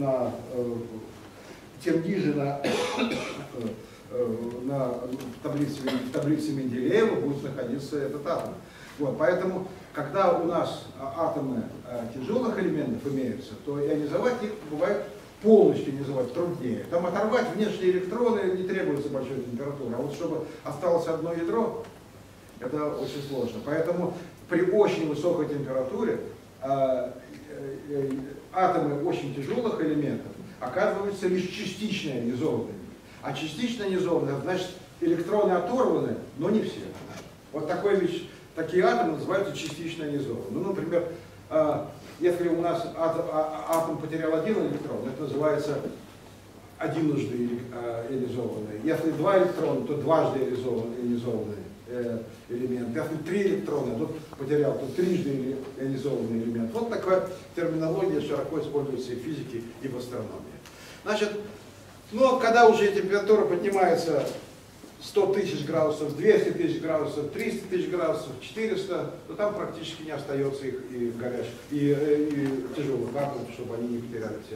тем ниже на таблице Менделеева будет находиться этот атом. Вот, поэтому, когда у нас атомы тяжелых элементов имеются, то ионизовать их бывает полностью ионизовать труднее. Там оторвать внешние электроны не требуется большой температуры, а вот чтобы осталось одно ядро, это очень сложно. Поэтому при очень высокой температуре атомы очень тяжелых элементов оказываются лишь частично ионизованными. А частично ионизованные, значит, электроны оторваны, но не все. Вот такие атомы называются частично ионизованными. Ну, например, если у нас атом потерял один электрон, это называется единожды ионизованный. Если два электрона, то дважды ионизованный элемент. Если 3 электрона, то потерял, то трижды ионизованный элемент. Вот такая терминология широко используется и в физике, и в астрономии. Значит, но когда уже температура поднимается 100 тысяч градусов, 200 тысяч градусов, 300 тысяч градусов, 400, то там практически не остается их и горячих, и тяжелых атомов, чтобы они не потеряли все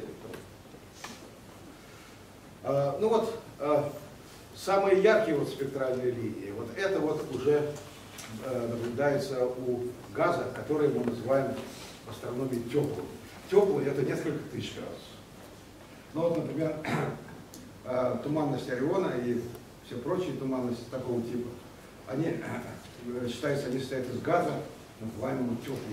электроны. Ну вот, самые яркие вот спектральные линии, вот это вот уже наблюдается у газа, который мы называем в астрономии теплым. Теплый — это несколько тысяч градусов. Ну вот, например, туманность Ориона и все прочие туманности такого типа, они считаются, они состоят из газа, называемого теплым.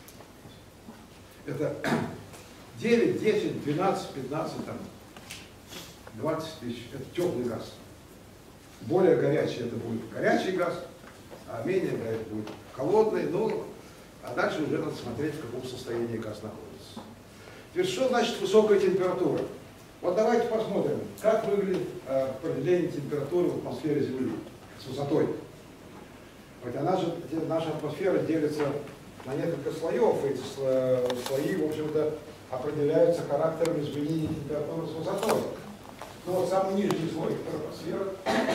Это 9, 10, 12, 15, там, 20 тысяч, это теплый газ. Более горячий это будет горячий газ, а менее горячий будет холодный. Ну, а дальше уже надо смотреть, в каком состоянии газ находится. Теперь, что значит высокая температура? Вот давайте посмотрим, как выглядит определение температуры в атмосфере Земли с высотой. Ведь наша атмосфера делится на несколько слоев, и эти слои, в общем-то, определяются характером изменения температуры с высотой. Ну вот самый нижний слой атмосферы,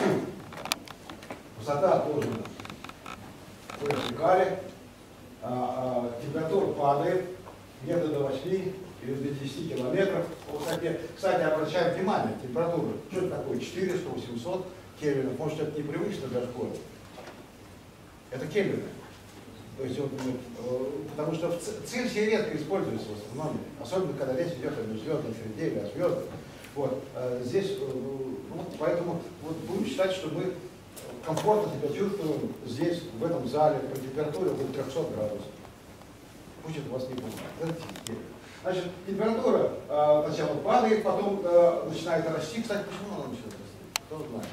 высота тоже по вертикали, температура падает где-то до 8 или до 10 километров по высоте. Кстати, обращаем внимание, температура, что это такое, 400-800 кельвинов, может это непривычно для школы. Это кельвины. То есть, вот, потому что Цельсий редко используется в астрономии, особенно когда речь идет о межзвездной среде или о звездах. Вот, здесь, вот, поэтому вот, будем считать, что мы комфортно себя чувствуем здесь, в этом зале, по температуре около 300 градусов. Пусть это вас не пугает. Значит, температура сначала падает, потом начинает расти. Кстати, почему она начинает расти? Кто знает?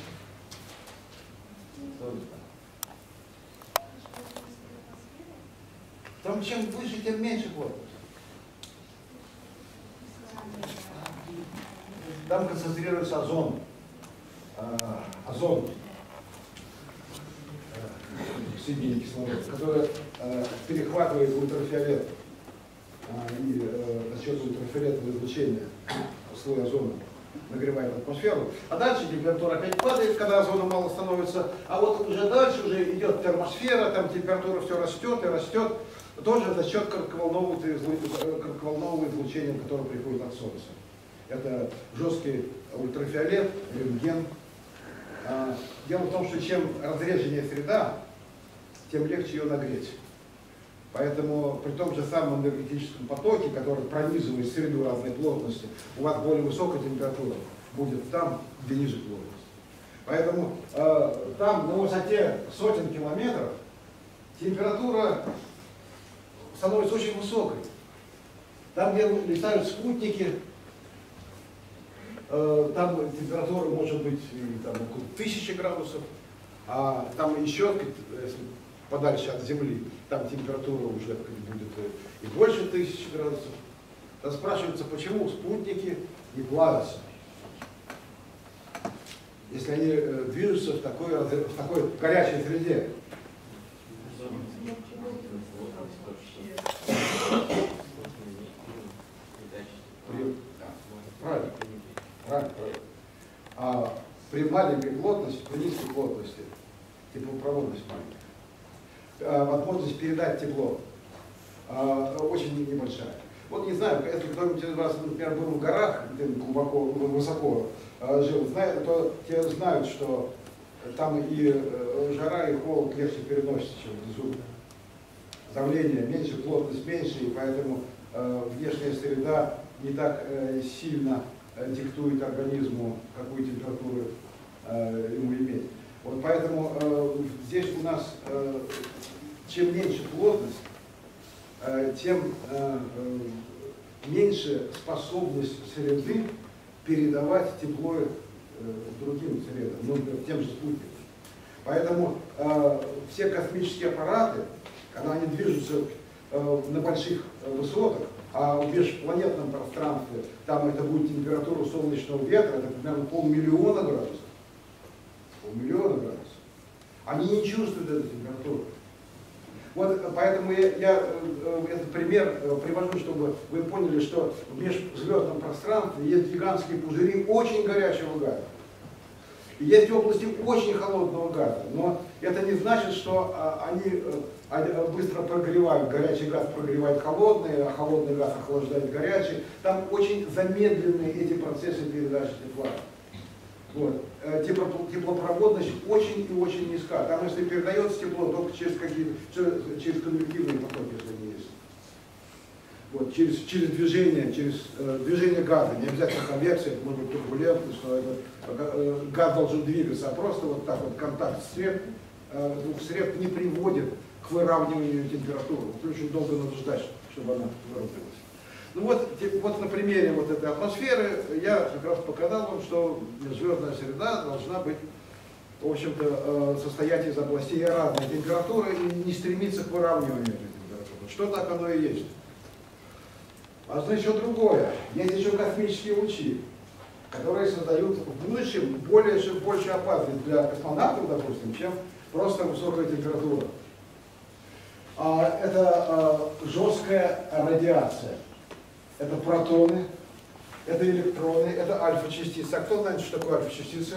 Кто знает? Там чем выше, тем меньше плотность. Там концентрируется озон. Озон, соединение кислорода, который перехватывает ультрафиолет. И за счет ультрафиолетового излучения слой озона нагревает атмосферу. А дальше температура опять падает, когда озона мало становится. А вот уже дальше уже идет термосфера, там температура все растет и растет. Тоже за счет коротковолнового излучения, которое приходит от Солнца. Это жесткий ультрафиолет, рентген. Дело в том, что чем разреженнее среда, тем легче ее нагреть. Поэтому при том же самом энергетическом потоке, который пронизывает среду разной плотности, у вас более высокая температура будет там, где ниже плотность. Поэтому там на высоте сотен километров температура становится очень высокой. Там, где летают спутники, там температура может быть там, около 1000 градусов, а там еще, если подальше от Земли, там температура уже будет и больше 1000 градусов. Там спрашивается, почему спутники не плавятся. если они движутся в такой горячей среде. Правильно. А при маленькой плотности, при низкой плотности, теплопроводность маленькая, возможность передать тепло очень небольшая. Вот не знаю, если кто-нибудь из вас, например, был в горах, где глубоко, высоко жил, то те знают, что там и жара, и холод легче переносится, чем внизу. Давление меньше, плотность меньше, и поэтому внешняя среда не так сильно диктует организму, какую температуру ему иметь. Вот поэтому здесь у нас чем меньше плотность, тем меньше способность среды передавать тепло другим средам, ну, тем же спутникам. Поэтому все космические аппараты, когда они движутся на больших высотах, а в межпланетном пространстве, там это будет температура солнечного ветра, это примерно 500 000 градусов. 500 000 градусов. Они не чувствуют эту температуру. Вот поэтому я этот пример привожу, чтобы вы поняли, что в межзвездном пространстве есть гигантские пузыри очень горячего газа. И есть области очень холодного газа, но это не значит, что они быстро прогревают. Горячий газ прогревает холодный, а холодный газ охлаждает горячий. Там очень замедленные эти процессы передачи тепла. Вот. Теплопроводность очень и очень низка. Там, если передается тепло, только через конвективные потоки, если они есть. Вот. Через движение газа. Не обязательно конвекция, это может быть турбулентность, что газ должен двигаться, а просто вот так вот контакт двух сред не приводит к выравниванию температуры. Вот очень долго надо ждать, чтобы она выровнялась. Ну вот на примере вот этой атмосферы я как раз показал вам, что межзвездная среда должна быть, в общем-то, состоять из областей разной температуры и не стремиться к выравниванию этой температуры. Что так оно и есть. Важно еще другое. Есть еще космические лучи, которые создают в будущем больше опасность для космонавтов, допустим, чем просто высокая температура. Это жесткая радиация. Это протоны, это электроны, это альфа-частицы. А кто знает, что такое альфа-частицы?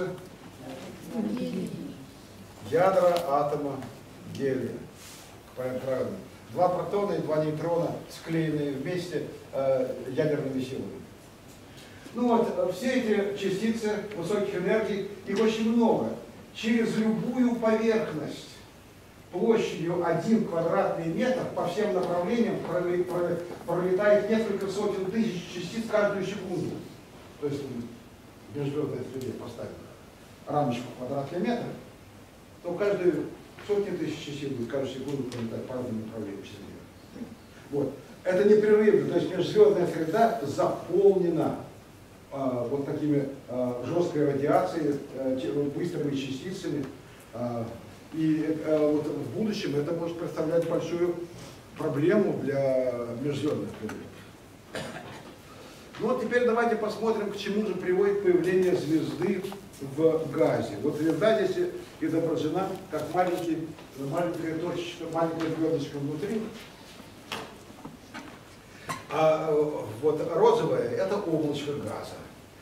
Ядра атома гелия. Правильно. 2 протона и 2 нейтрона, склеенные вместе ядерными силами. Ну вот, все эти частицы высоких энергий, их очень много. Через любую поверхность площадью 1 квадратный метр по всем направлениям пролетает несколько сотен тысяч частиц каждую секунду. То есть в межзвездной среде поставить рамочку квадратный метр, то каждые сотни тысяч частиц будет каждую секунду пролетать по разным направлениям через нее. Вот. Это непрерывно, то есть межзвездная среда заполнена вот такими жесткой радиацией, быстрыми частицами. И вот в будущем это может представлять большую проблему для межзвездных сред. Ну вот теперь давайте посмотрим, к чему же приводит появление звезды в газе. Вот звезда здесь изображена как маленькая точечка, маленькая звездочка внутри. А вот розовое — это облачко газа.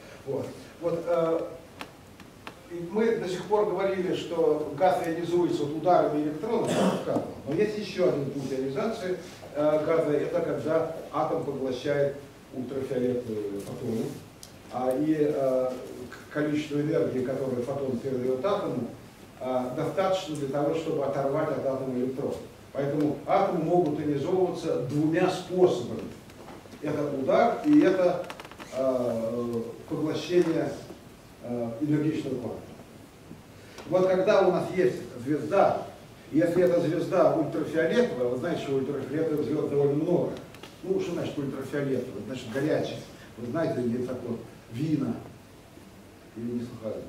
И мы до сих пор говорили, что газ ионизуется ударами электронов, но есть еще один путь ионизации газа, это когда атом поглощает ультрафиолетовые фотоны, и количество энергии, которое фотон передает атому, достаточно для того, чтобы оторвать от атома электрон. Поэтому атомы могут ионизовываться 2 способами. Это удар и это поглощение энергичного кванта. Вот когда у нас есть звезда, если эта звезда ультрафиолетовая, вы знаете, что ультрафиолетовых звезд довольно много. Ну, что значит ультрафиолетовая? Значит, горячая. Вы знаете, есть такое вина. Или не слыхали?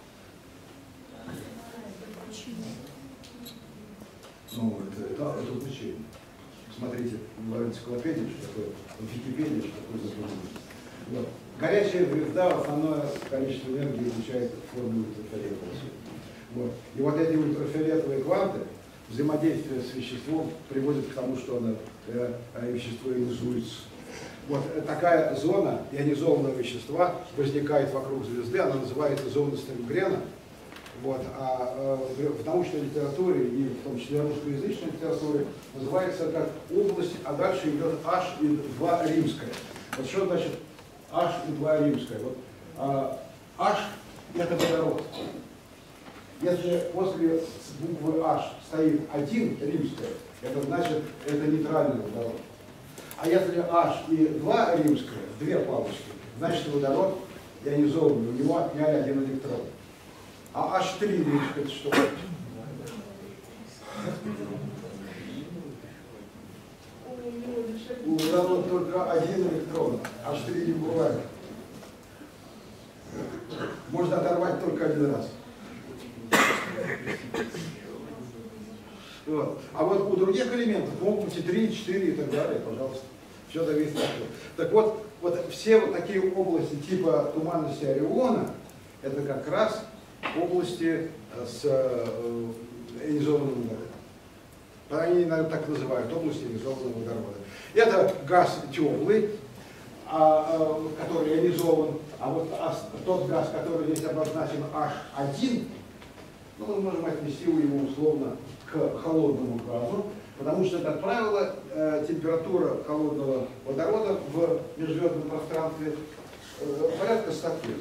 Ну, это учение. Смотрите в энциклопедии, что такое, в Википедии, что такое заблуждение. Вот. горячая звезда основное количество энергии излучает в форме ультрафиолетового света. Вот. И вот эти ультрафиолетовые кванты, взаимодействие с веществом приводит к тому, что вещество ионизуется. Вот такая зона ионизованного вещества возникает вокруг звезды, она называется зона Стенгрена. Вот. А в научной литературе, и в том числе русскоязычной литературе, называется как область, а дальше идет H и 2 римская. Вот что значит H и 2 римская? Вот, H это водород. Если после буквы H стоит 1 римская, это значит, это нейтральный водород. А если H и 2 римская, 2 палочки, значит водород ионизованный, у него отняли 1 электрон. А H3 римская, это что? У водорода только 1 электрон, H3 не бывает. Можно оторвать только 1 раз. Вот. А вот у других элементов могут быть и 3, 4 и так далее, пожалуйста. Все зависит от этого. Так вот, все вот такие области типа туманности Ориона, это как раз области с ионизованным водородом. Они иногда так называют, области ионизованного водорода. Это газ теплый, который ионизован, а вот тот газ, который здесь обозначен H1, ну, мы можем отнести его условно к холодному газу, потому что, как правило, температура холодного водорода в межзвездном пространстве порядка 100 кельвинов.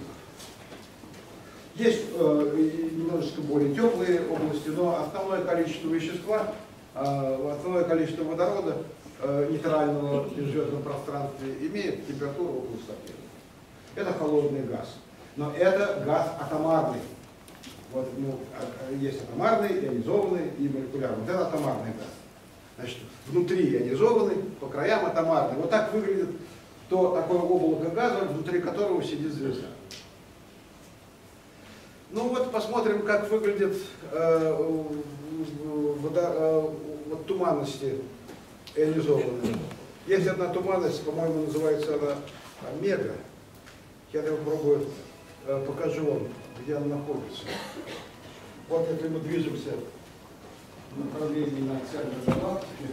Есть немножечко более теплые области, но основное количество вещества, основное количество водорода нейтрального в межзвездном пространстве имеет температуру около 100 кельвинов. Это холодный газ. Но это газ атомарный. Вот, ну, есть атомарный, ионизованный и молекулярный. Вот это атомарный газ. Значит, внутри ионизованный, по краям атомарный. Вот так выглядит такое облако газа, внутри которого сидит звезда. Ну вот посмотрим, как выглядят туманности ионизованные. Есть одна туманность, по-моему, называется она омега. Я попробую, покажу вам, где она находится. Вот если мы движемся в направлении на центр галактики,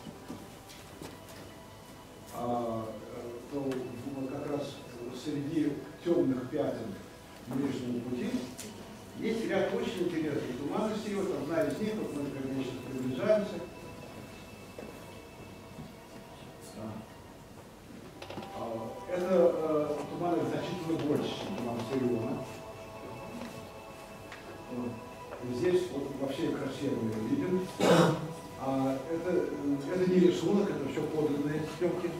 то вот как раз среди темных пятен Млечного пути есть ряд очень интересных туманностей. Вот одна из них, вот мы, конечно, приближаемся. Это туманность значительно больше, чем туманность Ориона. Здесь вот во всей красе мы ее видим. Это не рисунок, это все подлинные съемки.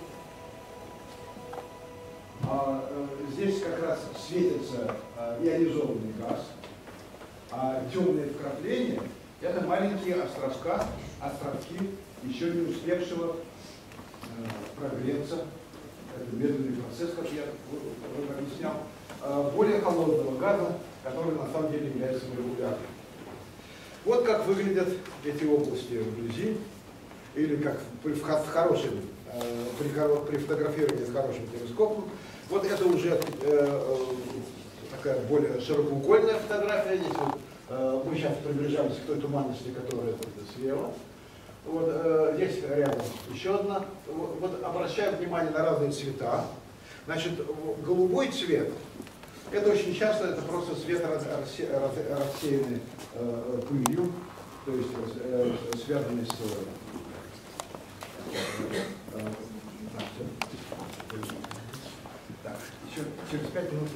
Здесь как раз светится ионизованный газ, а темные вкрапления – это маленькие островки еще не успевшего прогреться. Это медленный процесс, как я уже объяснял, более холодного газа, который на самом деле является молекулярным. Вот как выглядят эти области вблизи, или как при фотографировании с хорошим телескопом. Вот это уже такая более широкоугольная фотография. Здесь вот, мы сейчас приближаемся к той туманности, которая слева. Вот, здесь рядом еще одна. Вот обращаем внимание на разные цвета. Значит, голубой цвет — это очень часто это просто свет рассеянный пылью, то есть связанный с... Так, еще через 5 минут.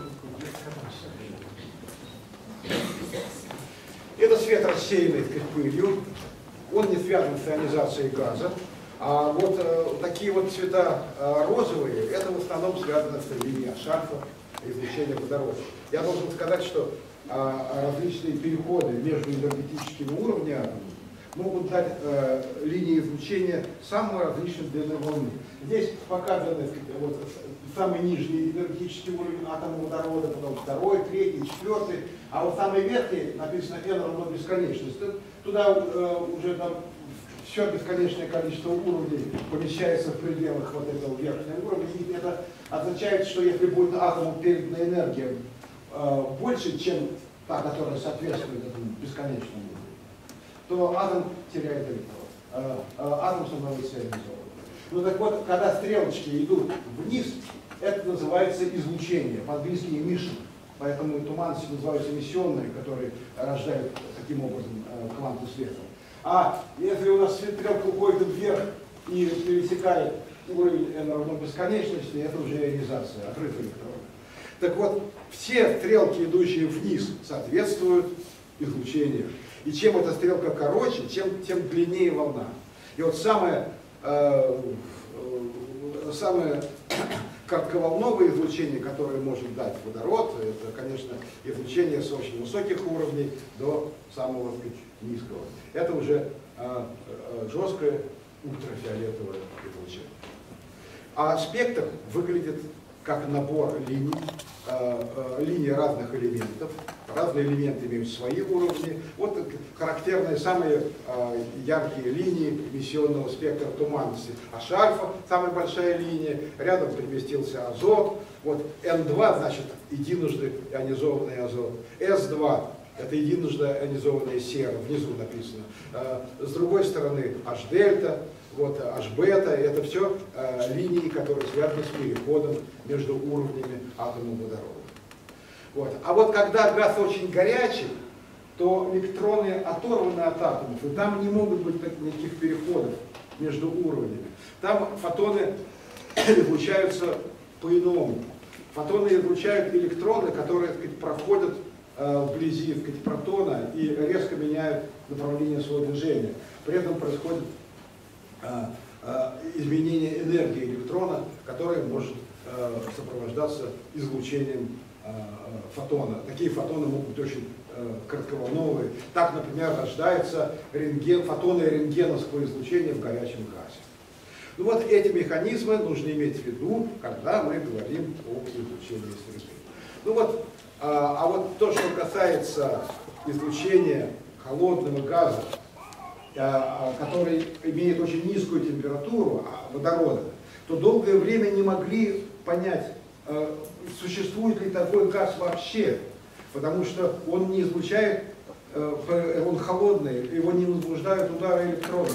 Это свет рассеянный пылью. Он не связан с ионизацией газа. А вот такие вот цвета розовые, это в основном связано с линией шарфа, излучения водорода. Я должен сказать, что различные переходы между энергетическими уровнями могут дать линии излучения самой различной длины волны. Здесь показаны вот, самый нижний энергетический уровень атома водорода, потом второй, третий, четвертый, а вот самый верхний написано n равно бесконечность. Туда уже там все бесконечное количество уровней помещается в пределах вот этого верхнего уровня. И это означает, что если будет атому передана энергия больше, чем та, которая соответствует этому бесконечному уровню, то атом теряет электрон. Атом становится ионизованным. Ну так вот, когда стрелочки идут вниз, это называется излучение, по-английски emission. Поэтому туманности называются эмиссионные, которые рождают таким образом кванты света. А если у нас стрелка уходит вверх и пересекает уровень n равно бесконечности, это уже ионизация, отрыв электрона. Так вот, все стрелки, идущие вниз, соответствуют излучению. И чем эта стрелка короче, тем длиннее волна. И вот самое коротковолновое излучение, которое может дать водород, это, конечно, излучение с очень высоких уровней до самого низкого. Это уже жесткое ультрафиолетовое излучение. А спектр выглядит как набор линий разных элементов. Разные элементы имеют свои уровни. Вот характерные самые яркие линии эмиссионного спектра туманности. H-альфа, самая большая линия, рядом переместился азот. Вот N2 значит единожды ионизованный азот. S2 это единожды ионизованная сера, внизу написано. С другой стороны H-дельта. Вот H-бета, это все линии, которые связаны с переходом между уровнями атома водорода. Вот. А вот когда газ очень горячий, то электроны оторваны от атомов, и там не могут быть никаких переходов между уровнями. Там фотоны излучаются по-иному. Фотоны излучают электроны, которые, так сказать, проходят вблизи, так сказать, протона и резко меняют направление своего движения. При этом происходит изменение энергии электрона, которое может сопровождаться излучением фотона. Такие фотоны могут быть очень коротковолновые. Так, например, рождается фотоны рентгеновского излучения в горячем газе. Ну вот эти механизмы нужно иметь в виду, когда мы говорим об излучении среды. Ну вот, а вот то, что касается излучения холодного газа, который имеет очень низкую температуру водорода, то долгое время не могли понять, существует ли такой газ вообще, потому что он не излучает, он холодный, его не возбуждают удары электронов,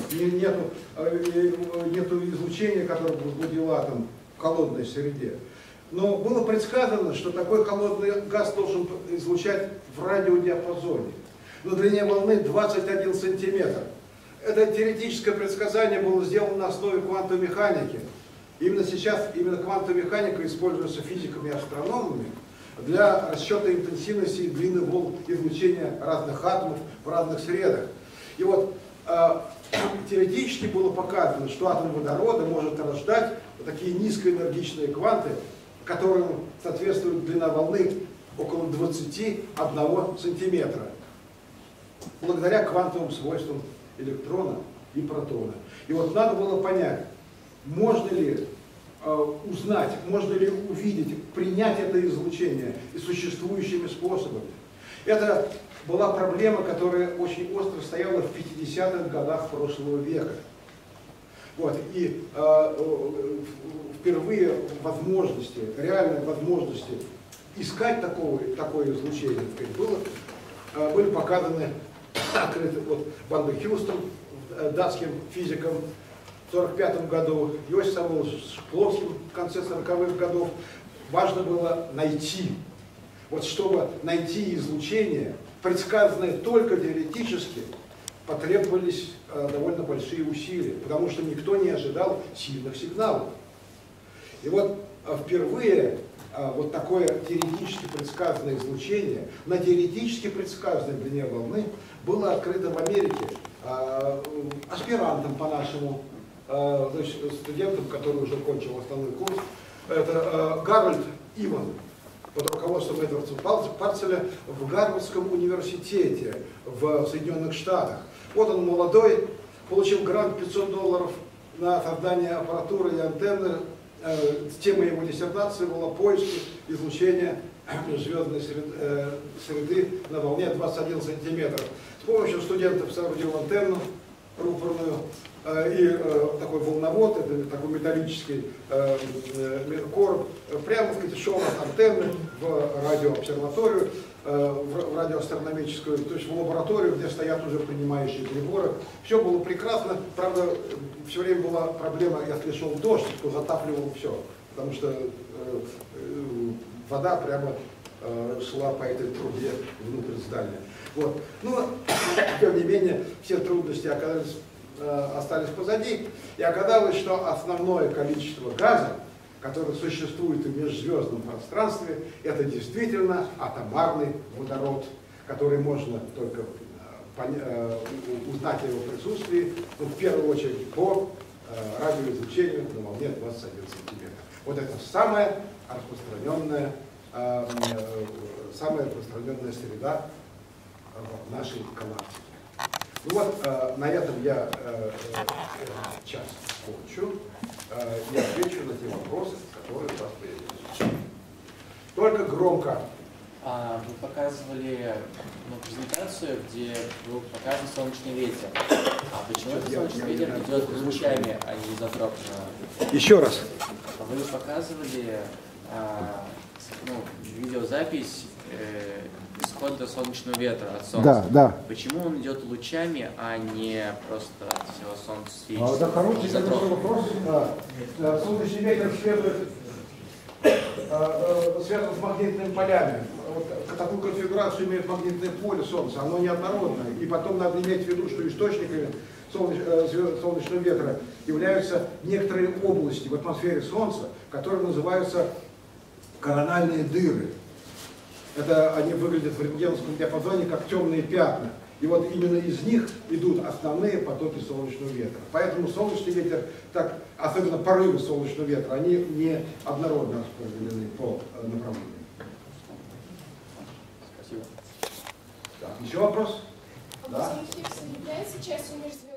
нету излучения, которое возбудил атом в холодной среде. Но было предсказано, что такой холодный газ должен излучать в радиодиапазоне на длине волны 21 сантиметр. Это теоретическое предсказание было сделано на основе квантовой механики. Именно сейчас квантовая механика используется физиками и астрономами для расчета интенсивности и длины волн излучения разных атомов в разных средах. И вот теоретически было показано, что атом водорода может рождать вот такие низкоэнергичные кванты, которым соответствует длина волны около 21 сантиметра, благодаря квантовым свойствам электрона и протона. И вот надо было понять, можно ли узнать, можно ли увидеть, принять это излучение и существующими способами. Это была проблема, которая очень остро стояла в 50-х годах прошлого века. Вот. И впервые реальной возможности искать такое излучение были показаны открыты Ван де Хьюстом, датским физиком, в 1945 году, Иосиф Самуилович Шкловским в конце 40-х годов. Важно было найти, чтобы найти излучение, предсказанное только теоретически, потребовались довольно большие усилия, потому что никто не ожидал сильных сигналов. И вот впервые вот такое теоретически предсказанное излучение на теоретически предсказанной длине волны было открыто в Америке аспирантом по-нашему, студентом, который уже кончил основной курс. Это Гарольд Иван под руководством Эдварда Парцеля в Гарвардском университете в Соединенных Штатах. Вот он молодой, получил грант $500 на создание аппаратуры и антенны. Тема его диссертации была поиски излучения межзвездной среды на волне 21 сантиметр. С помощью студентов соорудил антенну рупорную, и такой волновод, это такой металлический короб, прямо, так сказать, шел от антенны в радиообсерваторию, в радиоастрономическую, то есть в лабораторию, где стоят уже принимающие приборы. Все было прекрасно, правда, все время была проблема, если шел дождь, то затапливал все, потому что вода прямо шла по этой трубе внутрь здания. Вот. Но, тем не менее, все трудности остались позади, и оказалось, что основное количество газа, который существует в межзвездном пространстве, это действительно атомарный водород, который можно только узнать о его присутствии, ну, в первую очередь по радиоизлучению на волне 21 сантиметр. Вот это самая распространенная среда в нашей галактике. Ну вот, на этом я час кончу и отвечу на те вопросы, которые у вас появились. Только громко. Вы показывали презентацию, где был показан солнечный ветер. А почему этот солнечный ветер идет лучами, а не изотропно? Еще раз. Вы показывали видеозапись исхода солнечного ветра от Солнца. Да, да. Почему он идет лучами, а не просто от всего Солнца светит? Это хороший вопрос. Солнечный ветер связан с магнитными полями. Вот, такую конфигурацию имеет магнитное поле Солнца, оно неоднородное. И потом надо иметь в виду, что источниками солнечного ветра являются некоторые области в атмосфере Солнца, которые называются корональные дыры. Это они выглядят в рентгеновском диапазоне как темные пятна. И вот именно из них идут основные потоки солнечного ветра. Поэтому солнечный ветер, так, особенно порывы солнечного ветра, они не однородно распределены по направлению. Спасибо. Так, еще вопрос? Да? Хиггса является частью межзвездных?